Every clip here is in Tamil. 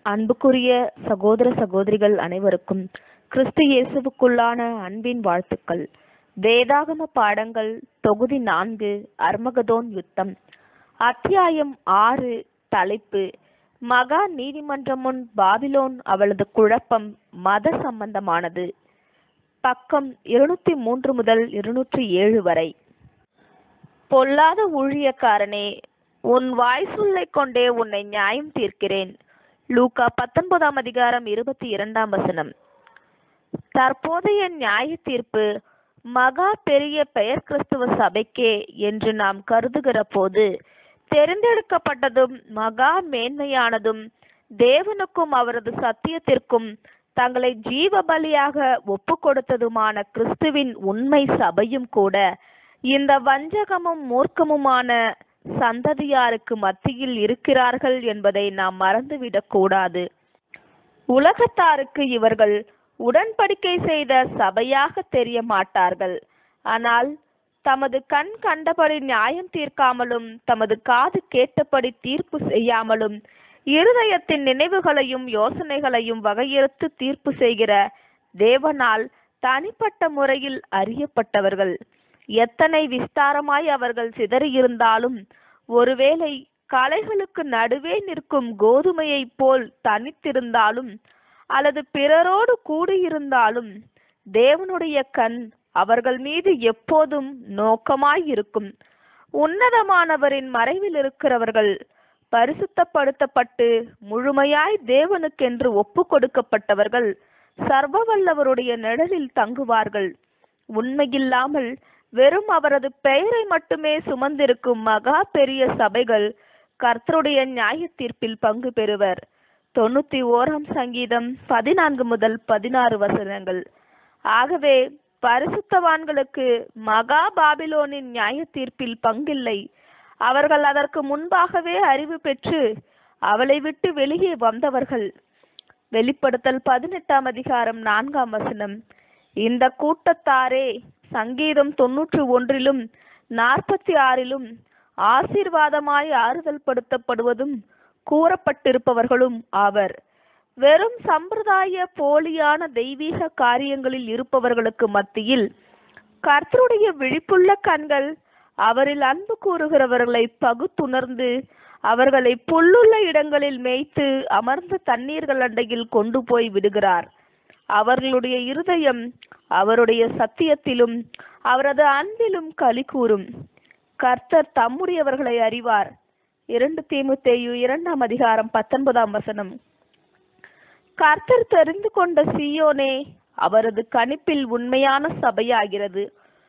அன்புக்குரிய சகோதர சகோதரிகள் அனைவருக்கும் கிறிஸ்து இயேசுவுக்குள்ளான அன்பின் வாழ்த்துக்கள். வேதாகம பாடங்கள் தொகுதி 4 அர்மகதோன் யுத்தம். அத்தியாயம் 6. தலைப்பு மகா நீதிமன்றம் முன் பாபிலோன் அவளது குழப்பம் மத சம்பந்தமானது. பக்கம் 203 முதல் 207 வரை. பொல்லாத ஊழியக்காரனே, உன் வாய் சொல்லை கொண்டே உன்னை நியாயம் தீர்க்கிறேன். லூக்கா 19 அதிகாரம் 22 வசனம். தற்போதைய நியாய தீர்ப்பு மகா பெரிய பெயர் கிறிஸ்துவ சபைக்கே என்று நாம் கருதுகிற போது, தெரிந்தெடுக்கப்பட்டதும் மகா மேன்மையானதும் தேவனுக்கும் அவரது சத்தியத்திற்கும் தங்களை ஜீவ பலியாக ஒப்பு கொடுத்ததுமான கிறிஸ்துவின் உண்மை சபையும் கூட இந்த வஞ்சகமும் மூர்க்கமுமான சந்ததியாருக்கு மத்தியில் இருக்கிறார்கள் என்பதை நாம் மறந்துவிடக் கூடாது. உலகத்தாருக்கு இவர்கள் உடன்படிக்கை செய்த சபையாக தெரிய மாட்டார்கள். ஆனால் தமது கண் கண்டபடி நியாயம் தீர்க்காமலும் தமது காது கேட்டபடி தீர்ப்பு செய்யாமலும் இருதயத்தின் நினைவுகளையும் யோசனைகளையும் வகையறுத்து தீர்ப்பு செய்கிற தேவனால் தனிப்பட்ட முறையில் அறியப்பட்டவர்கள். எத்தனை விஸ்தாரமாய் அவர்கள் சிதறியிருந்தாலும், ஒருவேளை களைகளுக்கு நடுவே நிற்கும் கோதுமையை போல் தனித்திருந்தாலும் அல்லது பிறரோடு கூடியிருந்தாலும், தேவனுடைய கண் அவர்கள் மீது எப்போதும் நோக்கமாயிருக்கும். உன்னதமானவரின் மறைவில் இருக்கிறவர்கள் பரிசுத்தப்படுத்தப்பட்டு முழுமையாய் தேவனுக்கென்று ஒப்பு கொடுக்கப்பட்டவர்கள் சர்வ வல்லவருடைய நிழலில் தங்குவார்கள். உண்மையில்லாமல் வெறும் அவரது பெயரை மட்டுமே சுமந்திருக்கும் மகா பெரிய சபைகள் கர்த்தருடைய நியாய தீர்ப்பில் பங்கு பெறுவர். 91 சங்கீதம் 14 முதல் 16 வசனங்கள். ஆகவே பரிசுத்தவான்களுக்கு மகா பாபிலோனின் நியாய தீர்ப்பில் பங்கில்லை. அவர்கள் அதற்கு முன்பாகவே அறிவு பெற்று அவளை விட்டு வெளியே வந்தவர்கள். வெளிப்படுத்தல் 18 அதிகாரம் 4 வசனம். இந்த கூட்டத்தாரே சங்கீதம் 91 46 ஆசீர்வாதமாய் ஆறுதல் படுத்தப்படுவதும் கூறப்பட்டிருப்பவர்களும் ஆவர். வெறும் சம்பிரதாய போலியான தெய்வீக காரியங்களில் இருப்பவர்களுக்கு மத்தியில் கர்த்தருடைய விழிப்புள்ள கண்கள் அவரில் அன்பு கூறுகிறவர்களை பகுத்துணர்ந்து அவர்களை புல்லுள்ள இடங்களில் மேய்த்து அமர்ந்த தண்ணீர்கள் அண்டையில் கொண்டு போய் விடுகிறார். அவர்களுடைய இருதயம் அவருடைய சத்தியத்திலும் அவரது அன்பிலும் களி கூறும். கர்த்தர் தம்முடையவர்களை அறிவார். 2 தீமோத்தேயு 2 அதிகாரம் 19 வசனம். கர்த்தர் தெரிந்து கொண்ட சீயோனே அவரது கணிப்பில் உண்மையான சபையாகிறது.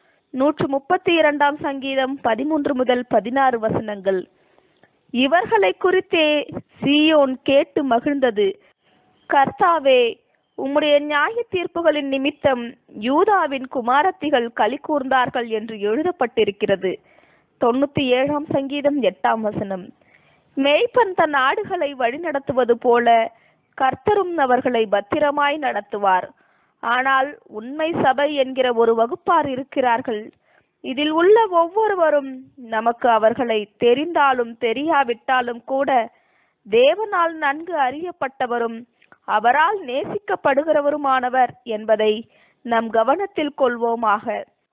132 சங்கீதம் 13 முதல் 16 வசனங்கள். இவர்களை குறித்தே சீயோன் கேட்டு மகிழ்ந்தது. கர்த்தாவே, உம்முடைய நியாய தீர்ப்புகளின் நிமித்தம் யூதாவின் குமாரத்திகள் களி கூர்ந்தார்கள் என்று எழுதப்பட்டிருக்கிறது. 97 சங்கீதம் 8 வசனம். மேய்ப்பன் தன் ஆடுகளை வழிநடத்துவது போல கர்த்தரும் அவர்களை பத்திரமாய் நடத்துவார். ஆனால் உண்மை சபை என்கிற ஒரு வகுப்பார் இருக்கிறார்கள். இதில் உள்ள ஒவ்வொருவரும் நமக்கு அவர்களை தெரிந்தாலும் தெரியாவிட்டாலும் கூட தேவனால் நன்கு அறியப்பட்டவரும் அவரால் நேசிக்கப்படுகிறவருமானவர் என்பதை நம் கவனத்தில் கொள்வோமாக.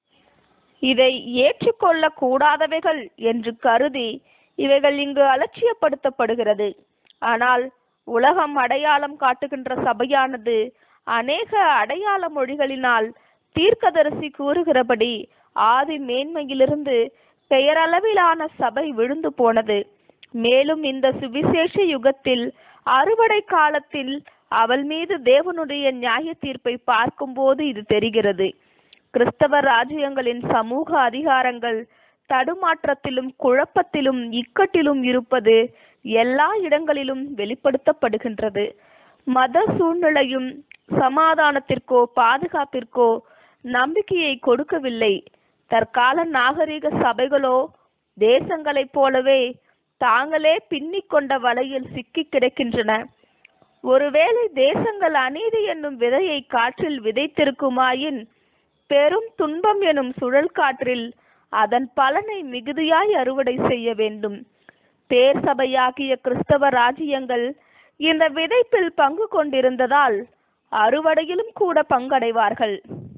இதை ஏற்றுக்கொள்ள கூடாதவைகள் என்று கருதி இவைகள் இங்கு அலட்சியப்படுத்தப்படுகிறது. ஆனால் உலகம் அடையாளம் காட்டுகின்ற சபையானது அநேக அடையாள மொழிகளினால் தீர்க்கதரிசி கூறுகிறபடி ஆதி மேன்மையிலிருந்து பெயரளவிலான சபை விழுந்து போனது. மேலும் இந்த சுவிசேஷ யுகத்தில் அறுவடை காலத்தில் அவள் மீது தேவனுடைய நியாய தீர்ப்பை பார்க்கும்போது இது தெரிகிறது. கிறிஸ்தவ ராஜ்யங்களின் சமூக அதிகாரங்கள் தடுமாற்றத்திலும் குழப்பத்திலும் இக்கட்டிலும் இருப்பது எல்லா இடங்களிலும் வெளிப்படுத்தப்படுகின்றது. மத சூழ்நிலையும் சமாதானத்திற்கோ பாதுகாப்பிற்கோ நம்பிக்கையை கொடுக்கவில்லை. தற்கால நாகரிக சபைகளோ தேசங்களைப் போலவே தாங்களே பின்னிக் கொண்ட வலையில் சிக்கி கிடக்கின்றன. ஒருவேளை தேசங்கள் அநீதி என்னும் விதையை காற்றில் விதைத்திருக்குமாயின், பெரும் துன்பம் எனும் சுழல் காற்றில் அதன் பலனை மிகுதியாய் அறுவடை செய்ய வேண்டும். பேர் சபையாகிய கிறிஸ்தவ ராஜ்யங்கள் இந்த விதைப்பில் பங்கு கொண்டிருந்ததால் அறுவடையிலும் கூட பங்கடைவார்கள்.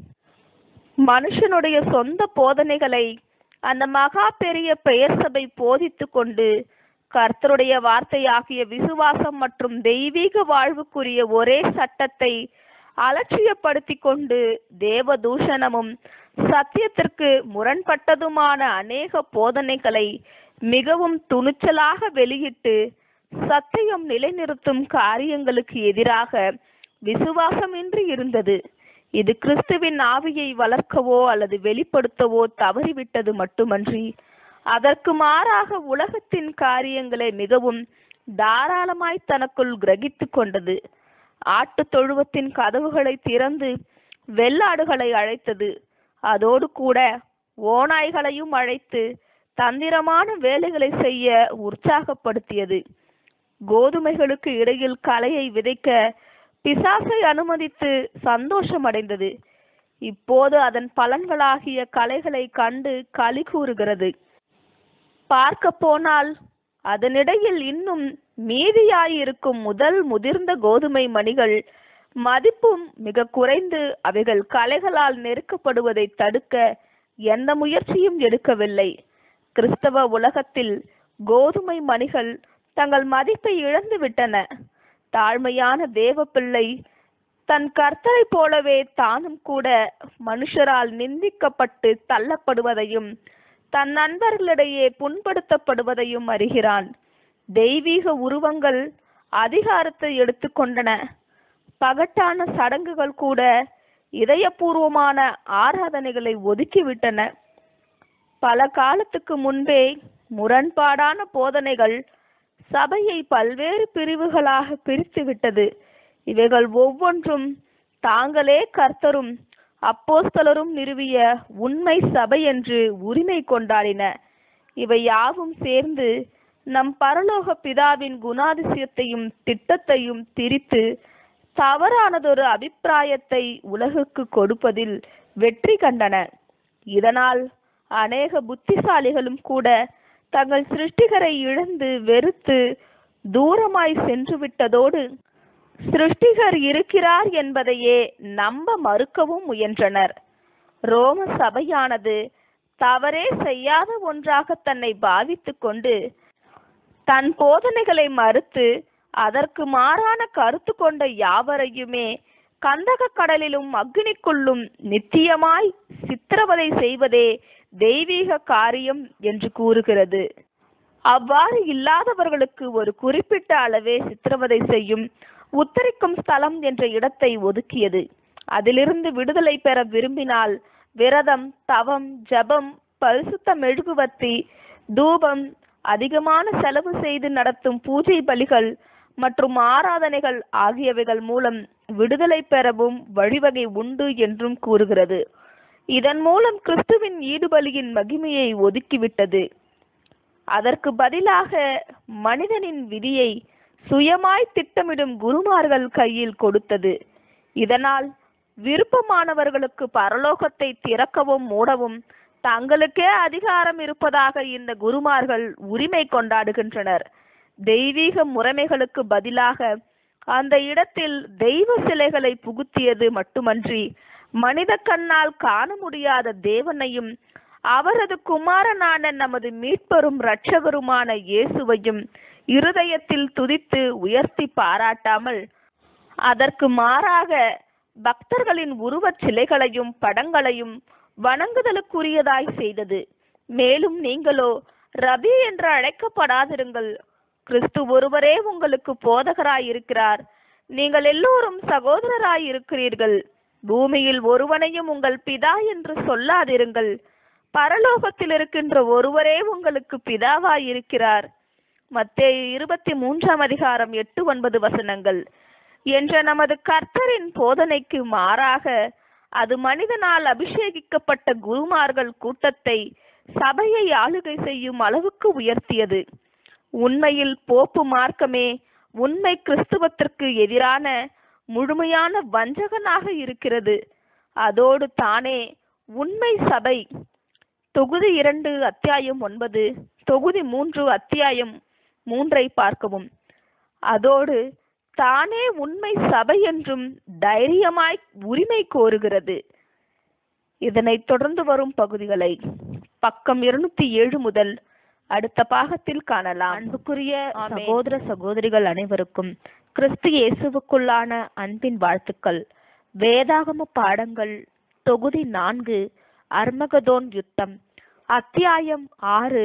மனுஷனுடைய சொந்த போதனைகளை அந்த மகா பெரிய பெயர் சபை போதித்து கொண்டு கர்த்தருடைய வார்த்தையாகிய விசுவாசம் மற்றும் தெய்வீக வாழ்வுக்குரிய ஒரே சட்டத்தை அலட்சியப்படுத்தி கொண்டு தேவ தூஷணமும் சத்தியத்திற்கு முரண்பட்டதுமான அநேக போதனைகளை மிகவும் துணிச்சலாக வெளியிட்டு சத்தியம் நிலைநிறுத்தும் காரியங்களுக்கு எதிராக விசுவாசமின்றி இருந்தது. இது கிறிஸ்துவின் ஆவியை வளர்க்கவோ அல்லது வெளிப்படுத்தவோ தவறிவிட்டது மட்டுமன்றி அதற்கு மாறாக உலகத்தின் காரியங்களை மிகவும் தாராளமாய் தனக்குள் கிரகித்து கொண்டது. ஆட்டு தொழுவத்தின் கதவுகளை திறந்து வெள்ளாடுகளை அழைத்தது. அதோடு கூட ஓநாய்களையும் அழைத்து தந்திரமான வேலைகளை செய்ய உற்சாகப்படுத்தியது. கோதுமைகளுக்கு இடையில் களையை விதைக்க பிசாசை அனுமதித்து சந்தோஷம் அடைந்தது. இப்போது அதன் பலன்களாகிய களைகளை கண்டு களி கூறுகிறது. பார்க்க போனால் அதனிடையில் இன்னும் மீதியாயிருக்கும் முதல் முதிர்ந்த கோதுமை மணிகள் மதிப்பும் மிக குறைந்து அவைகள் களைகளால் நெருக்கப்படுவதை தடுக்க எந்த முயற்சியும் எடுக்கவில்லை. கிறிஸ்தவ உலகத்தில் கோதுமை மணிகள் தங்கள் மதிப்பை இழந்து விட்டன. தாழ்மையான தேவ பிள்ளை தன் கர்த்தரை போலவே தானும் கூட மனுஷரால் நிந்திக்கப்பட்டு தள்ளப்படுவதையும் தன் நண்பர்களிடையே புண்படுத்தப்படுவதையும் அறிகிறான். தெய்வீக உருவங்கள் அதிகாரத்தை எடுத்துக்கொண்டன. பகட்டான சடங்குகள் கூட இதயபூர்வமான ஆராதனைகளை ஒதுக்கிவிட்டன. பல காலத்துக்கு முன்பே முரண்பாடான போதனைகள் சபையை பல்வேறு பிரிவுகளாக பிரித்துவிட்டது. இவைகள் ஒவ்வொன்றும் தாங்களே கர்த்தரும் அப்போஸ்தலரும் நிறுவிய உண்மை சபை என்று உரிமை கொண்டாடின. இவை யாவும் சேர்ந்து நம் பரலோக பிதாவின் குணாதிசயத்தையும் திட்டத்தையும் திரித்து தவறானதொரு அபிப்பிராயத்தை உலகுக்கு கொடுப்பதில் வெற்றி கண்டன. இதனால் அநேக புத்திசாலிகளும் கூட தங்கள் சிருஷ்டிகரை இழந்து வெறுத்து தூரமாய் சென்று விட்டதோடு சிருஷ்டிகர் இருக்கிறார் என்பதையே நம்ப மறுக்கவும் முயன்றனர். ரோம சபையானது தவறே செய்யாத ஒன்றாக தன்னை பாவித்து கொண்டு தன் போதனைகளை மறுத்து அதற்கு மாறான கருத்து கொண்ட யாவரையுமே கந்தக கடலிலும் அக்னிக்குள்ளும் நித்தியமாய் சித்திரவதை செய்வதே தெய்வீக காரியம் என்று கூறுகிறது. அவ்வாறு இல்லாதவர்களுக்கு ஒரு குறிப்பிட்ட அளவே சித்திரவதை செய்யும் உத்தரிக்கும் ஸ்தலம் என்ற இடத்தை ஒதுக்கியது. அதிலிருந்து விடுதலை பெற விரும்பினால் விரதம், தவம், ஜபம், பரிசுத்த மெழுகுவர்த்தி, தூபம், அதிகமான செலவு செய்து நடத்தும் பூஜை பலிகள் மற்றும் ஆராதனைகள் ஆகியவைகள் மூலம் விடுதலை பெறவும் வழிவகை உண்டு என்றும் கூறுகிறது. இதன் மூலம் கிறிஸ்துவின் ஈடுபலியின் மகிமையை ஒதுக்கிவிட்டது. அதற்கு பதிலாக மனிதனின் விதியை சுயமாய் திட்டமிடும் குருமார்கள் கையில் கொடுத்தது. இதனால் விருப்பமானவர்களுக்கு பரலோகத்தை திறக்கவும் மூடவும் தங்களுக்கே அதிகாரம் இருப்பதாக இந்த குருமார்கள் உரிமை கொண்டாடுகின்றனர். தெய்வீக முறைமைகளுக்கு பதிலாக அந்த இடத்தில் தெய்வ சிலைகளை புகுத்தியது மட்டுமன்றி மனித கண்ணால் காண முடியாத தேவனையும் அவரது குமாரனான நமது மீட்பரும் இரட்சகருமான இயேசுவையும் இருதயத்தில் துதித்து உயர்த்தி பாராட்டாமல் அதற்கு மாறாக பக்தர்களின் உருவச் சிலைகளையும் படங்களையும் வணங்குதலுக்குரியதாய் செய்தது. மேலும் நீங்களோ ரபி என்று அழைக்கப்படாதிருங்கள், கிறிஸ்து ஒருவரே உங்களுக்கு போதகராய் இருக்கிறார், நீங்கள் எல்லோரும் சகோதரராய் இருக்கிறீர்கள், பூமியில் ஒருவனையும் உங்கள் பிதா என்று சொல்லாதிருங்கள், பரலோகத்தில் இருக்கின்ற ஒருவரே உங்களுக்கு பிதாவாய் இருக்கிறார். மத்தேயு 23:8-9 என்ற நமது கர்த்தரின் போதனைக்கு மாறாக அது மனிதனால் அபிஷேகிக்கப்பட்ட குருமார்கள் கூட்டத்தை சபையை ஆளுகை செய்யும் அளவுக்கு உயர்த்தியது. உண்மையில் போப்பு மார்க்கமே உண்மை கிறிஸ்துவத்திற்கு எதிரான முழுமையான வஞ்சகனாக இருக்கிறது. அதோடு தானே உண்மை சபை தொகுதி 2 அத்தியாயம் 9, தொகுதி 3 அத்தியாயம் 3 பார்க்கவும். அதோடு தானே உண்மை சபை என்றும் தைரியமாய் உரிமை கோருகிறது. இதனைத் தொடர்ந்து வரும் பகுதிகளை பக்கம் 207 முதல் அடுத்த பாகத்தில் காணலாம். அன்புக்குரிய சகோதர சகோதரிகள் அனைவருக்கும் கிறிஸ்து இயேசுவுக்குள்ளான அன்பின் வாழ்த்துக்கள். வேதாகம பாடங்கள் தொகுதி 4, அர்மகதோன் யுத்தம், அத்தியாயம் 6.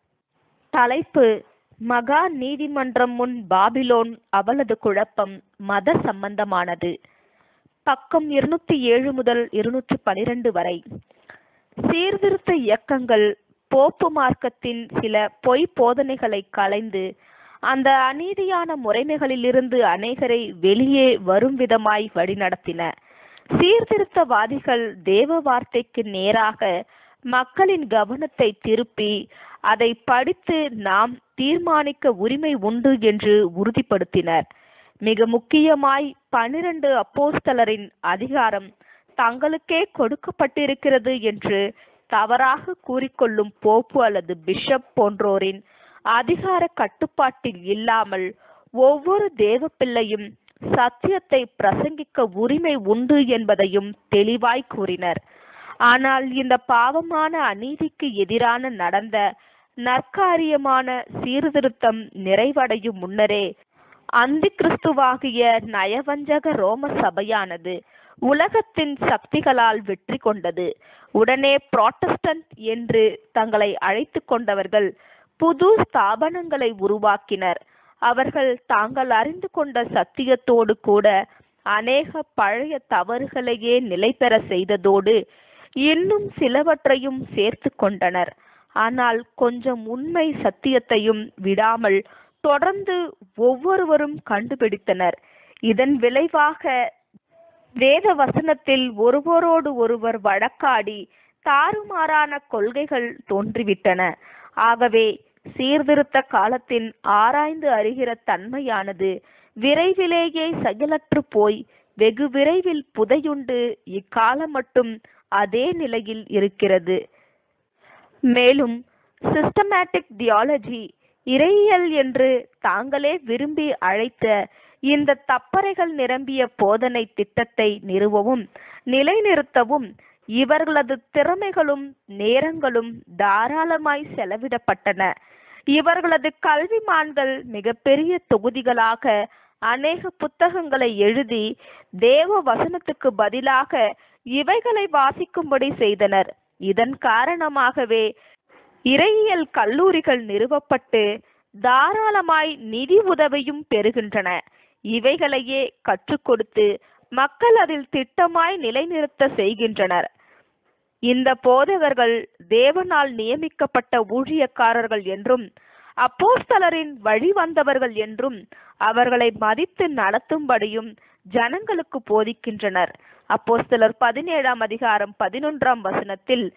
தலைப்பு: மகா நீதிமன்றம் முன் பாபிலோன் அவளது குழப்பம் மத சம்பந்தமானது. பக்கம் 207 முதல் 212 வரை. சீர்திருத்த இயக்கங்கள் போப்பு மார்க்கத்தின் சில பொய் போதனைகளை களைந்து அந்த அநீதியான முறைமைகளிலிருந்து அநேகரை வெளியே வரும் விதமாய் வழிநடத்தின. சீர்திருத்தவாதிகள் தேவ வார்த்தைக்கு நேராக மக்களின் கவனத்தை திருப்பி அதை படித்து நாம் தீர்மானிக்க உரிமை உண்டு என்று உறுதிப்படுத்தினர். மிக முக்கியமாய் 12 அப்போஸ்தலரின் அதிகாரம் தங்களுக்கே கொடுக்கப்பட்டிருக்கிறது என்று தவறாக கூறிக்கொள்ளும் போப்பு அல்லது பிஷப் போன்றோரின் அதிகார கட்டுப்பாட்டில் இல்லாமல் ஒவ்வொரு தேவ பிள்ளையும் சத்தியத்தை பிரசங்கிக்க உரிமை உண்டு என்பதையும் தெளிவாய் கூறினர். ஆனால் இந்த பாவமான அநீதிக்கு எதிரான நடந்த நற்காரியமான சீர்திருத்தம் நிறைவடையும் முன்னரே அந்தி கிறிஸ்துவாகிய நயவஞ்சக ரோம சபையானது உலகத்தின் சக்திகளால் வெற்றி கொண்டது. உடனே புராட்டஸ்டன்ட் என்று தங்களை அழைத்து கொண்டவர்கள் புது ஸ்தாபனங்களை உருவாக்கினர். அவர்கள் தாங்கள் அறிந்து கொண்ட சத்தியத்தோடு கூட அநேக பழைய தவறுகளையே நிலை பெற செய்ததோடு இன்னும் சிலவற்றையும் சேர்த்து கொண்டனர். ஆனால் கொஞ்சம் உண்மை சத்தியத்தையும் விடாமல் தொடர்ந்து ஒவ்வொருவரும் கண்டுபிடித்தனர். இதன் விளைவாக வேத வசனத்தில் ஒருவரோடு ஒருவர் வழக்காடி தாறுமாறான கொள்கைகள் தோன்றிவிட்டன. ஆகவே சீர்திருத்த காலத்தின் ஆராய்ந்து அறிகிற தன்மையானது விரைவிலேயே செயலற்று போய் வெகு விரைவில் புதையுண்டு இக்காலம் மட்டும் அதே நிலையில் இருக்கிறது. மேலும் சிஸ்டமேட்டிக் தியாலஜி, இறையியல் என்று தாங்களே விரும்பி அழைத்த இந்த தப்பறைகள் நிரம்பிய போதனை திட்டத்தை நிறுவவும் நிலைநிறுத்தவும் இவர்களது திறமைகளும் நேரங்களும் தாராளமாய் செலவிடப்பட்டன. இவர்களது கல்விமான்கள் மிகப்பெரிய தொகுதிகளாக அநேக புத்தகங்களை எழுதி தேவ வசனத்துக்கு பதிலாக இவைகளை வாசிக்கும்படி செய்தனர். இதன் காரணமாகவே இறையியல் கல்லூரிகள் நிறுவப்பட்டு தாராளமாய் நிதி உதவியும் பெறுகின்றன. இவைகளையே கற்றுக் கொடுத்து மக்கள் அதில் திட்டமாய் நிலைநிறுத்த செய்கின்றனர். இந்த போதகர்கள் தேவனால் நியமிக்கப்பட்ட ஊழியக்காரர்கள் என்றும் அப்போஸ்தலரின் வழி வந்தவர்கள் என்றும் அவர்களை மதித்து நடத்தும்படியும் ஜனங்களுக்கு போதிக்கின்றனர். அப்போஸ்தலர் 17ஆம் அதிகாரம் 11ஆம் வசனத்தில்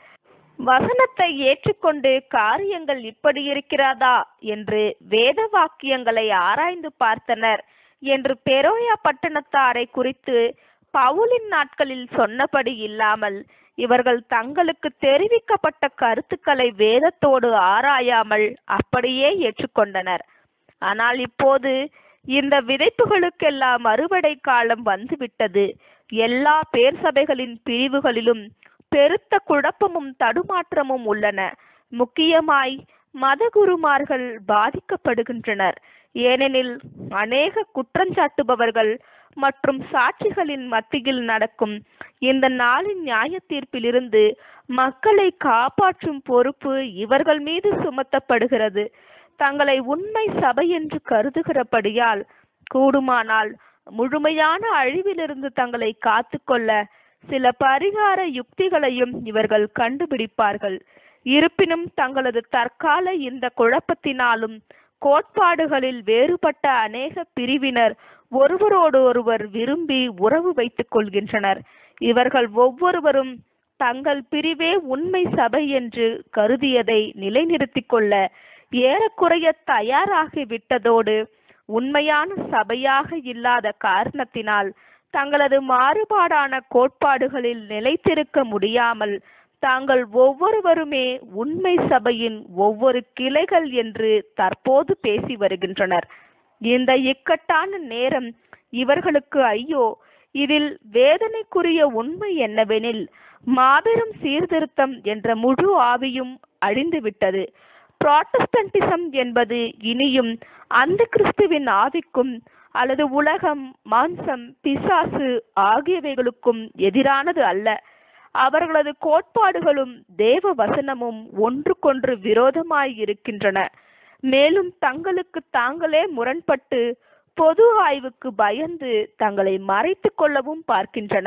வசனத்தை ஏற்றுக்கொண்டு காரியங்கள் இப்படி இருக்கிறதா என்று வேத வாக்கியங்களை ஆராய்ந்து பார்த்தனர் என்று பெரோயா பட்டணத்தாரை குறித்து பவுலின் நாட்களில் சொன்னபடி இல்லாமல் இவர்கள் தங்களுக்கு தெரிவிக்கப்பட்ட கருத்துக்களை வேதத்தோடு ஆராயாமல் அப்படியே ஏற்றுக்கொண்டனர். ஆனால் இப்போது இந்த விதைப்புகளுக்கெல்லாம் அறுவடை காலம் வந்துவிட்டது. எல்லா பேர் சபைகளின் பிரிவுகளிலும் பெருத்த குழப்பமும் தடுமாற்றமும் உள்ளன. முக்கியமாய் மதகுருமார்கள் பாதிக்கப்படுகின்றனர். ஏனெனில் அநேக குற்றஞ்சாட்டுபவர்கள் மற்றும் சாட்சிகளின் மத்தியில் நடக்கும் இந்த நாளின் நியாய தீர்ப்பிலிருந்து மக்களை காப்பாற்றும் பொறுப்பு இவர்கள் மீது சுமத்தப்படுகிறது. தங்களை உண்மை சபை என்று கருதுகிறபடியால் கூடுமானால் முழுமையான அழிவிலிருந்து தங்களை காத்துக்கொள்ள சில பரிகார யுக்திகளையும் இவர்கள் கண்டுபிடிப்பார்கள். இருப்பினும் தங்களது தற்கால இந்த குழப்பத்தினாலும் கோட்பாடுகளில் வேறுபட்ட அநேக பிரிவினர் ஒருவரோடு ஒருவர் விரும்பி உறவு வைத்துக் கொள்கின்றனர். இவர்கள் ஒவ்வொருவரும் தங்கள் பிரிவே உண்மை சபை என்று கருதியதை நிலைநிறுத்திக் கொள்ள ஏறக்குறைய தயாராகி விட்டதோடு உண்மையான சபையாக இல்லாத காரணத்தினால் தங்களது மாறுபாடான கோட்பாடுகளில் நிலைத்திருக்க முடியாமல் தாங்கள் ஒவ்வொருவருமே உண்மை சபையின் ஒவ்வொரு கிளைகள் என்று தற்போது பேசி வருகின்றனர். இந்த இக்கட்டான நேரம் இவர்களுக்கு ஐயோ! இதில் வேதனைக்குரிய உண்மை என்னவெனில், மாபெரும் சீர்திருத்தம் என்ற முழு ஆவியும் அழிந்துவிட்டது. புராட்டஸ்டன்டிசம் என்பது இனியும் அந்த கிறிஸ்துவின் ஆவிக்கும் அல்லது உலகம், மாம்சம், பிசாசு ஆகியவைகளுக்கும் எதிரானது அல்ல. அவர்களது கோட்பாடுகளும் தேவ வசனமும் ஒன்றுக்கொன்று விரோதமாய் இருக்கின்றன. மேலும் தங்களுக்கு தாங்களே முரண்பட்டு பொது ஆய்வுக்கு பயந்து தங்களை மறைத்து கொள்ளவும் பார்க்கின்றன.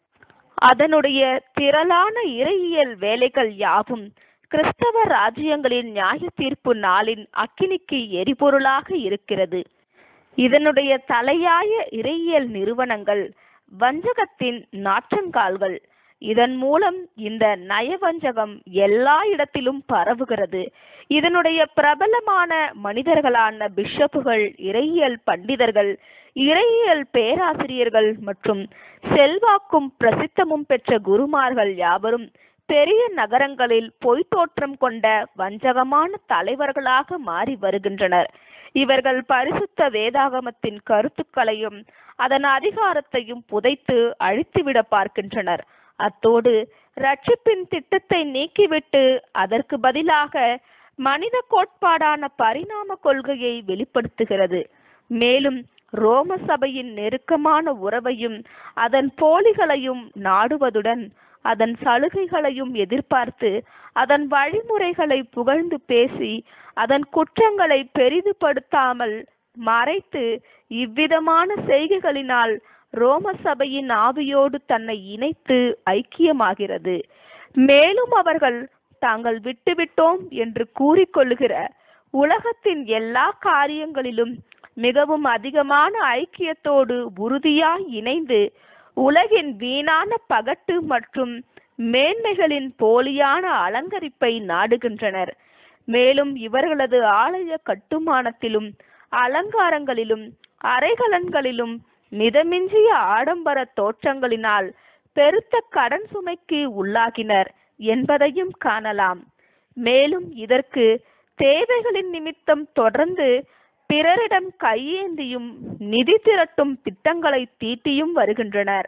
அதனுடைய திரளான இறையியல் வேலைகள் யாவும் கிறிஸ்தவ ராஜ்யங்களின் நியாய தீர்ப்பு நாளின் அக்கினிக்கு எரிபொருளாக இருக்கிறது. இதனுடைய தலையாய இறையியல் நிறுவனங்கள் வஞ்சகத்தின் நாற்றங்கால்கள். இதன் மூலம் இந்த நயவஞ்சகம் எல்லா இடத்திலும் பரவுகிறது. இதனுடைய பிரபலமான மனிதர்களான பிஷப்புகள், இறையியல் பண்டிதர்கள், இறையியல் பேராசிரியர்கள் மற்றும் செல்வாக்கும் பிரசித்தமும் பெற்ற குருமார்கள் யாவரும் பெரிய நகரங்களில் பொய்த்தோற்றம் கொண்ட வஞ்சகமான தலைவர்களாக மாறி வருகின்றனர். இவர்கள் பரிசுத்த வேதாகமத்தின் கருத்துக்களையும் அதன் அதிகாரத்தையும் புதைத்து அழித்துவிட பார்க்கின்றனர். அத்தோடு ரட்சிப்பின் திட்டத்தை நீக்கிவிட்டு அதற்கு பதிலாக மனித கோட்பாடான பரிணாம கொள்கையை வெளிப்படுத்துகிறது. மேலும் ரோம சபையின் நெருக்கமான உறவையும் அதன் போலிகளையும் நாடுவதுடன் அதன் சலுகைகளையும் எதிர்பார்த்து அதன் வழிமுறைகளை புகழ்ந்து பேசி அதன் குற்றங்களை பெரிதுபடுத்தாமல் மறைத்து இவ்விதமான செய்கைகளினால் ரோம சபையின் ஆவியோடு தன்னை இணைத்து ஐக்கியமாகிறது. மேலும் அவர்கள் தாங்கள் விட்டுவிட்டோம் என்று கூறிக்கொள்ளுகிற உலகத்தின் எல்லா காரியங்களிலும் மிகவும் அதிகமான ஐக்கியத்தோடு உறுதியாய் இணைந்து உலகின் வீணான பகட்டு மற்றும் மேன்மைகளின் போலியான அலங்கரிப்பை நாடுகின்றனர். மேலும் இவர்களது ஆலய கட்டுமானத்திலும் அலங்காரங்களிலும் அறைகலன்களிலும் மிதமிஞ்சிய ஆடம்பர தோற்றங்களினால் பெருத்த கடன் சுமைக்கு உள்ளாகினர் என்பதையும் காணலாம். மேலும் இதற்கு தேவைகளின் நிமித்தம் தொடர்ந்து பிறரிடம் கையேந்தியும் நிதி திரட்டும் திட்டங்களை தீட்டியும் வருகின்றனர்.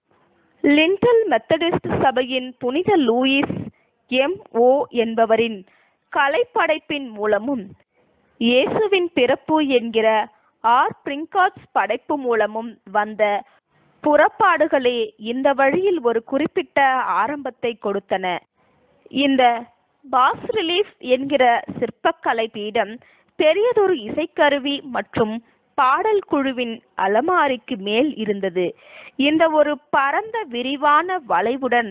லிண்டல் மெத்தடிஸ்ட் சபையின் புனித லூயிஸ் M.O. என்பவரின் கலைப்படைப்பின் மூலமும் இயேசுவின் பிறப்பு என்கிற பிரிங்காட்ஸ் படைப்பு மூலமும் வந்த புறப்பாடுகளே இந்த வழியில் ஒரு குறிப்பிட்ட ஆரம்பத்தை கொடுத்தன. இந்த பாஸ் ரிலீஃப் என்கிற சிற்பக்கலை பீடம் பெரியதொரு இசைக்கருவி மற்றும் பாடல் குழுவின் அலமாரிக்கு மேல் இருந்தது. இந்த ஒரு பரந்த விரிவான வளைவுடன்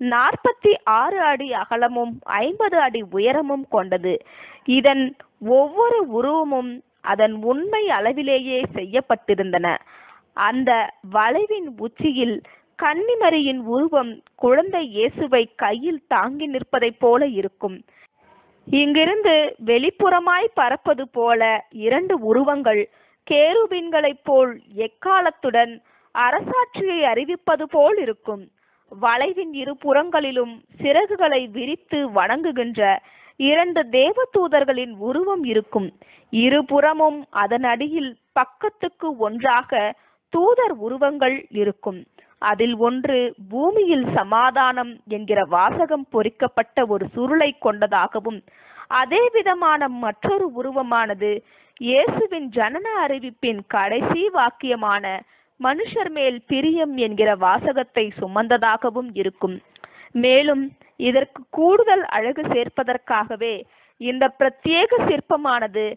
46 அடி அகலமும் 50 அடி உயரமும் கொண்டது. இதன் ஒவ்வொரு உருவமும் அதன் உண்மை அளவிலேயே செய்யப்பட்டிருந்தன. அந்த வளைவின் உச்சியில் கன்னிமரியின் உருவம் குழந்தை இயேசுவை கையில் தாங்கி நிற்பதை போல இருக்கும். இங்கிருந்து வெளிப்புறமாய் பறப்பது போல 2 உருவங்கள் கேருபீன்களைப் போல் எக்காலத்துடன் அரசாட்சியை அறிவிப்பது போல் இருக்கும். வளைவின் இரு புறங்களிலும் சிறகுகளை விரித்து வணங்குகின்ற 2 தேவதூதர்களின் உருவம் இருக்கும். இருபுறமும் அதன் அடியில் பக்கத்துக்கு ஒன்றாக தூதர் உருவங்கள் இருக்கும். அதில் ஒன்று பூமியில் சமாதானம் என்கிற வாசகம் பொறிக்கப்பட்ட ஒரு சுருளை கொண்டதாகவும், அதே விதமான மற்றொரு உருவமானது இயேசுவின் ஜனன அறிவிப்பின் கடைசி வாக்கியமான மனுஷர் மேல் பிரியம் என்கிற வாசகத்தை சுமந்ததாகவும் இருக்கும். மேலும் இதற்கு கூடுதல் அழகு சேர்ப்பதற்காகவே இந்த பிரத்யேக சிற்பமானது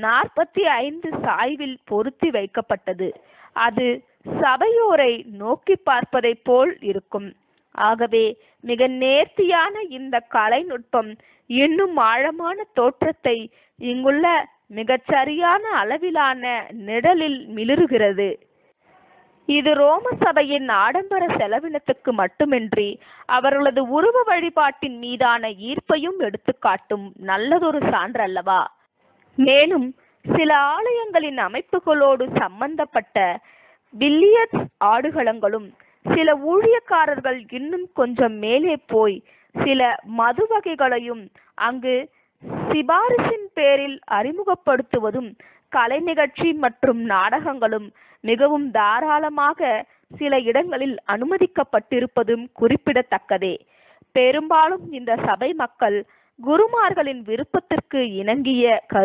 45 சாய்வில் பொருத்தி வைக்கப்பட்டது. அது சபையோரை நோக்கி பார்ப்பதை போல் இருக்கும். ஆகவே மிக நேர்த்தியான இந்த கலைநுட்பம் இன்னும் ஆழமான தோற்றத்தை இங்குள்ள மிகச் சரியான அளவிலான நிழலில் மிளிருகிறது. இது ரோம சபையின் ஆடம்பர செலவினத்துக்கு மட்டுமின்றி அவர்களது உருவ வழிபாட்டின் மீதான ஈர்ப்பையும் எடுத்துக்காட்டும் நல்லதொரு சான்றல்லவா? மேலும் சில ஆலயங்களின் அமைப்புகளோடு சம்பந்தப்பட்ட பில்லியர்ட்ஸ் ஆடுகளங்களும், சில ஊழியக்காரர்கள் இன்னும் கொஞ்சம் மேலே போய் சில மது வகைகளையும் அங்கு சிபாரிசின் பேரில் அறிமுகப்படுத்துவதும் கலை நிகழ்ச்சி மற்றும் நாடகங்களும் மிகவும் தாராளமாக சில இடங்களில் அனுமதிக்கப்பட்டிருப்பதும் குறிப்பிடத்தக்கதே. பெரும்பாலும் இந்த சபை மக்கள் குருமார்களின் விருப்பத்திற்கு இணங்கிய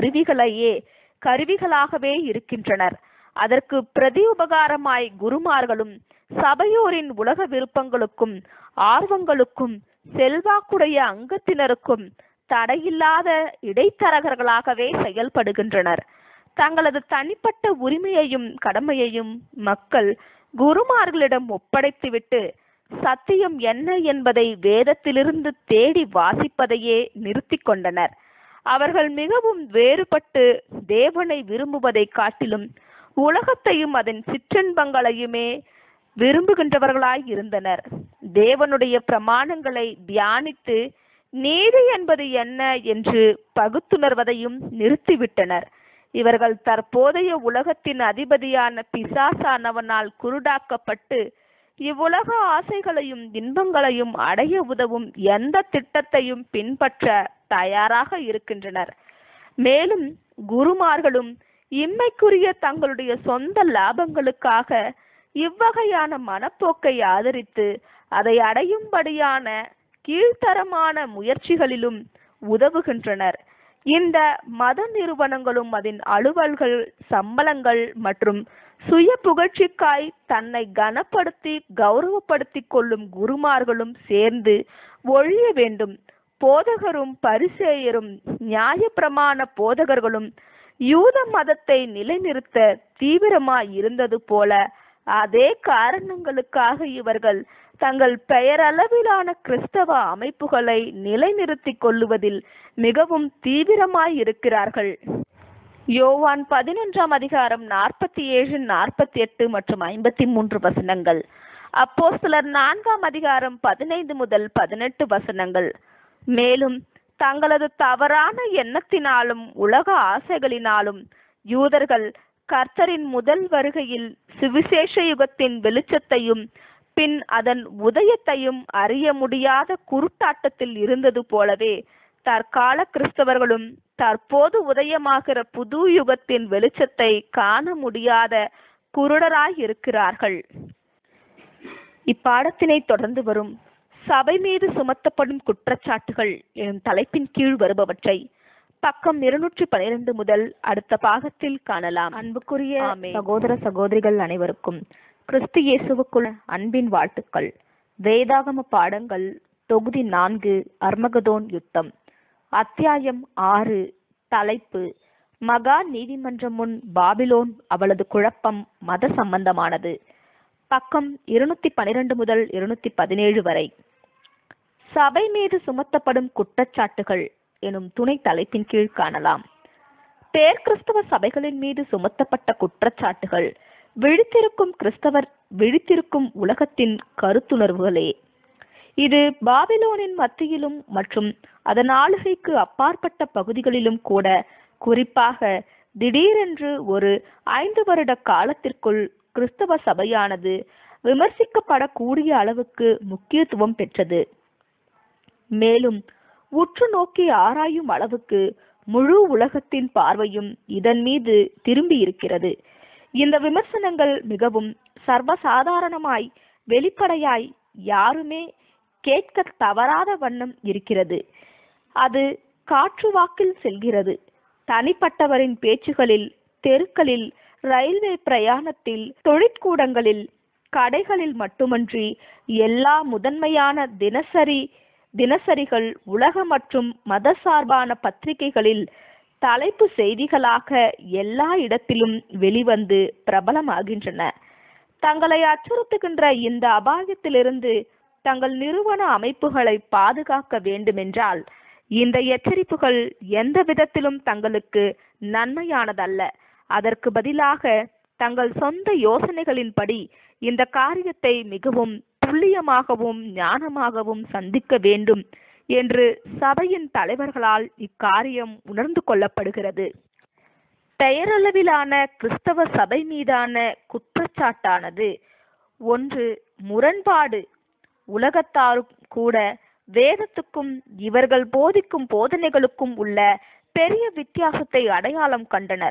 கருவிகளாகவே இருக்கின்றனர். அதற்கு பிரதி உபகாரமாய் குருமார்களும் சபையோரின் உலக விருப்பங்களுக்கும் ஆர்வங்களுக்கும் செல்வாக்குடைய அங்கத்தினருக்கும் தடையில்லாத இடைத்தரகர்களாகவே செயல்படுகின்றனர். தங்களது தனிப்பட்ட உரிமையையும் கடமையையும் மக்கள் குருமார்களிடம் ஒப்படைத்துவிட்டு சத்தியம் என்ன என்பதை வேதத்திலிருந்து தேடி வாசிப்பதையே நிறுத்தி கொண்டனர். அவர்கள் மிகவும் வேறுபட்டு தேவனை விரும்புவதை காட்டிலும் உலகத்தையும் அதன் சிற்றின்பங்களையுமே விரும்புகின்றவர்களாய் இருந்தனர். தேவனுடைய பிரமாணங்களை தியானித்து நீதி என்பது என்ன என்று பகுத்துணர்வதையும் நிறுத்திவிட்டனர். இவர்கள் தற்போதைய உலகத்தின் அதிபதியான பிசாசானவனால் குருடாக்கப்பட்டு இவ்வுலக ஆசைகளையும் இன்பங்களையும் அடைய உதவும் எந்த திட்டத்தையும் பின்பற்ற தயாராக இருக்கின்றனர். மேலும் குருமார்களும் இம்மைக்குரிய தங்களுடைய சொந்த லாபங்களுக்காக இவ்வகையான மனப்போக்கை ஆதரித்து அதை அடையும்படியான கீழ்த்தரமான முயற்சிகளிலும் உதவுகின்றனர். இந்த மத நிறுவனங்களும் அதன் அலுவல்கள், சம்பளங்கள் மற்றும் சுய புகழ்ச்சிக்காய் தன்னை கனப்படுத்தி கௌரவப்படுத்தி கொள்ளும் குருமார்களும் சேர்ந்து ஒழிய வேண்டும். போதகரும் பரிசேயரும் நியாயப்பிரமாண போதகர்களும் யூத மதத்தை நிலைநிறுத்த தீவிரமாய் இருந்தது போல அதே காரணங்களுக்காக இவர்கள் தங்கள் பெயரளவிலான கிறிஸ்தவ அமைப்புகளை நிலைநிறுத்திக் கொள்ளுவதில் மிகவும் தீவிரமாய் இருக்கிறார்கள். யோவான் 11ஆம் அதிகாரம் 47, 48 மற்றும் 53 வசனங்கள். அப்போஸ்தலர் 4ஆம் அதிகாரம் 15 முதல் 18 வசனங்கள். மேலும் தங்களது தவறான எண்ணத்தினாலும் உலக ஆசைகளினாலும் யூதர்கள் கர்த்தரின் முதல் வருகையில் சுவிசேஷ யுகத்தின் வெளிச்சத்தையும் பின் அதன் உதயத்தையும் அறிய முடியாத குருட்டாட்டத்தில் இருந்தது போலவே தற்கால கிறிஸ்தவர்களும் தற்போது உதயமாகிற புது யுகத்தின் வெளிச்சத்தை காண முடியாத குருடராய் இருக்கிறார்கள். இப்பாடத்தினை தொடர்ந்து வரும் சபை மீது சுமத்தப்படும் குற்றச்சாட்டுகள் எனும் தலைப்பின் கீழ் வருபவற்றை பக்கம் 212 முதல் அடுத்த பாகத்தில் காணலாம். அன்புக்குரிய சகோதர சகோதரிகள் அனைவருக்கும் கிறிஸ்து இயேசுவுக்குள் அன்பின் வாழ்த்துக்கள். வேதாகம பாடங்கள் தொகுதி 4 அர்மகதோன் யுத்தம், அத்தியாயம் 6, தலைப்பு மகா நீதிமன்றம் முன் பாபிலோன் அவளது குழப்பம் மத சம்பந்தமானது. பக்கம் 212 முதல் 217 வரை. சபை மீது சுமத்தப்படும் குற்றச்சாட்டுகள் எனும் துணை தலைப்பின் கீழ் காணலாம். பேர்கிறிஸ்தவ சபைகளின் மீது சுமத்தப்பட்ட குற்றச்சாட்டுகள் விழித்திருக்கும் உலகத்தின் கருத்துணர்வுகளே. இது பாபிலோனின் மத்தியிலும் மற்றும் அதன் ஆளுகைக்கு அப்பாற்பட்ட பகுதிகளிலும் கூட, குறிப்பாக திடீரென்று ஒரு 5 வருட காலத்திற்குள் கிறிஸ்தவ சபையானது விமர்சிக்கப்படக்கூடிய அளவுக்கு முக்கியத்துவம் பெற்றது. மேலும் உற்று நோக்கி ஆராயும் அளவுக்கு முழு உலகத்தின் பார்வையும் இதன் மீது திரும்பி இருக்கிறது. இந்த விமர்சனங்கள் மிகவும் சர்வசாதாரணமாய் வெளிப்படையாய் யாருமே கேட்க தவறாத வண்ணம் இருக்கிறது. அது காற்று வாக்கில் செல்கிறது. தனிப்பட்டவரின் பேச்சுகளில், தெருக்களில், ரயில்வே பிரயாணத்தில், தொழிற்கூடங்களில், கடைகளில் மட்டுமன்றி எல்லா முதன்மையான தினசரிகள், உலக மற்றும் மத சார்பான பத்திரிகைகளில் தலைப்பு செய்திகளாக எல்லா இடத்திலும் வெளிவந்து பிரபலமாகின்றன. தங்களை அச்சுறுத்துகின்ற இந்த அபாயத்திலிருந்து தங்கள் நிறுவன அமைப்புகளை பாதுகாக்க வேண்டுமென்றால் இந்த எச்சரிப்புகள் எந்த விதத்திலும் தங்களுக்கு நன்மையானதல்ல. அதற்கு பதிலாக தங்கள் சொந்த யோசனைகளின்படி இந்த காரியத்தை மிகவும் துல்லியமாகவும் ஞானமாகவும் சந்திக்க வேண்டும் என்று சபையின் தலைவர்களால் இக்காரியம் உணர்ந்து கொள்ளப்படுகிறது. பெயரளவிலான கிறிஸ்தவ சபை மீதான குற்றச்சாட்டானது ஒன்று முரண்பாடு. உலகத்தாரும் கூட வேதத்துக்கும் இவர்கள் போதிக்கும் போதனைகளுக்கும் உள்ள பெரிய வித்தியாசத்தை அடையாளம் கண்டனர்.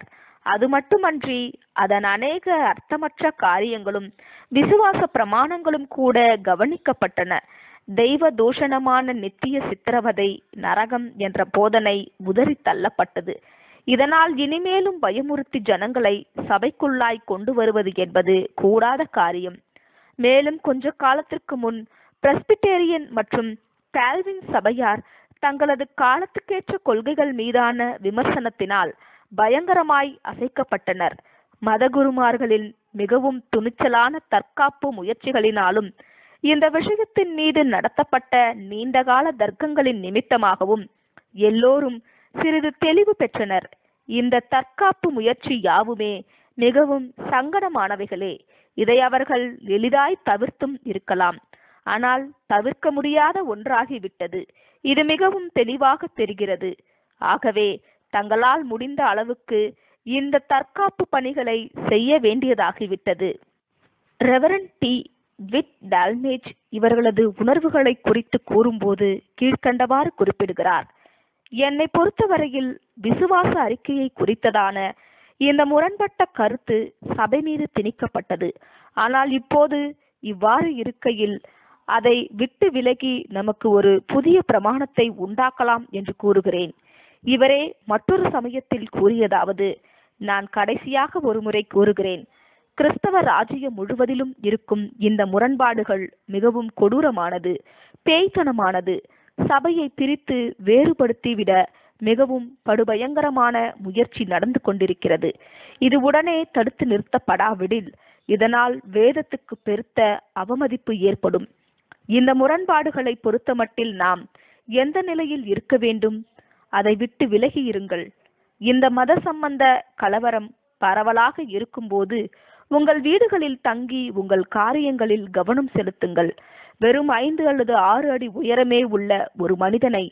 அது மட்டுமன்றி அதன் அநேக அர்த்தமற்ற காரியங்களும் விசுவாச பிரமாணங்களும் கூட கவனிக்கப்பட்டன. தெய்வ தூஷணமான நித்திய சித்திரவதை, நரகம் என்ற போதனை உதறி தள்ளப்பட்டது. இதனால் இனிமேலும் பயமுறுத்தி ஜனங்களை சபைக்குள்ளாய் கொண்டு வருவது என்பது கூடாத காரியம். மேலும் கொஞ்ச காலத்திற்கு முன் பிரஸ்பிட்டேரியன் மற்றும் கால்வின் சபையார் தங்களது காலத்துக்கேற்ற கொள்கைகள் மீதான விமர்சனத்தினால் பயங்கரமாய் அசைக்கப்பட்டனர். மதகுருமார்களின் மிகவும் துணிச்சலான தற்காப்பு முயற்சிகளினாலும் இந்த விஷயத்தின் மீது நடத்தப்பட்ட நீண்டகால தர்க்கங்களின் நிமித்தமாகவும் எல்லோரும் சிறிது தெளிவு பெற்றனர். இந்த தற்காப்பு முயற்சி யாவுமே மிகவும் சங்கடமானவைகளே. இதை அவர்கள் எளிதாய் தவிர்த்தும் இருக்கலாம். ஆனால் தவிர்க்க முடியாத ஒன்றாகிவிட்டது. இது மிகவும் தெளிவாக தெரிகிறது. ஆகவே தங்களால் முடிந்த அளவுக்கு இந்த தற்காப்பு பணிகளை செய்ய வேண்டியதாகிவிட்டது. Reverend D. விட் டால்மேஜ் இவர்களது உணர்வுகளை குறித்து கூறும்போது கீழ்கண்டவாறு குறிப்பிடுகிறார். என்னை பொறுத்தவரையில் விசுவாச அறிக்கையை குறித்ததான இந்த முரண்பட்ட கருத்து சபை மீது திணிக்கப்பட்டது. ஆனால் இப்போது இவ்வாறு இருக்கையில் அதை விட்டு விலகி நமக்கு ஒரு புதிய பிரமாணத்தை உண்டாக்கலாம் என்று கூறுகிறேன். இவரே மற்றொரு சமயத்தில் கூறியதாவது, நான் கடைசியாக ஒரு முறை கூறுகிறேன், கிறிஸ்தவ ராஜ்யம் முழுவதிலும் இருக்கும் இந்த முரண்பாடுகள் மிகவும் கொடூரமானது, பேய்த்தனமானது. சபையை பிரித்து வேறுபடுத்திவிட மிகவும் படுபயங்கரமான முயற்சி நடந்து கொண்டிருக்கிறது. இது உடனே தடுத்து நிறுத்தப்படாவிடில் இதனால் வேதத்துக்கு பெருத்த அவமதிப்பு ஏற்படும். இந்த முரண்பாடுகளை பொறுத்தமட்டில் நாம் எந்த நிலையில் இருக்க வேண்டும்? அதை விட்டு விலகி இருங்கள். இந்த மத சம்பந்த கலவரம் பரவலாக இருக்கும்போது உங்கள் வீடுகளில் தங்கி உங்கள் காரியங்களில் கவனம் செலுத்துங்கள். வெறும் 5 அல்லது 6 அடி உயரமே உள்ள ஒரு மனிதனை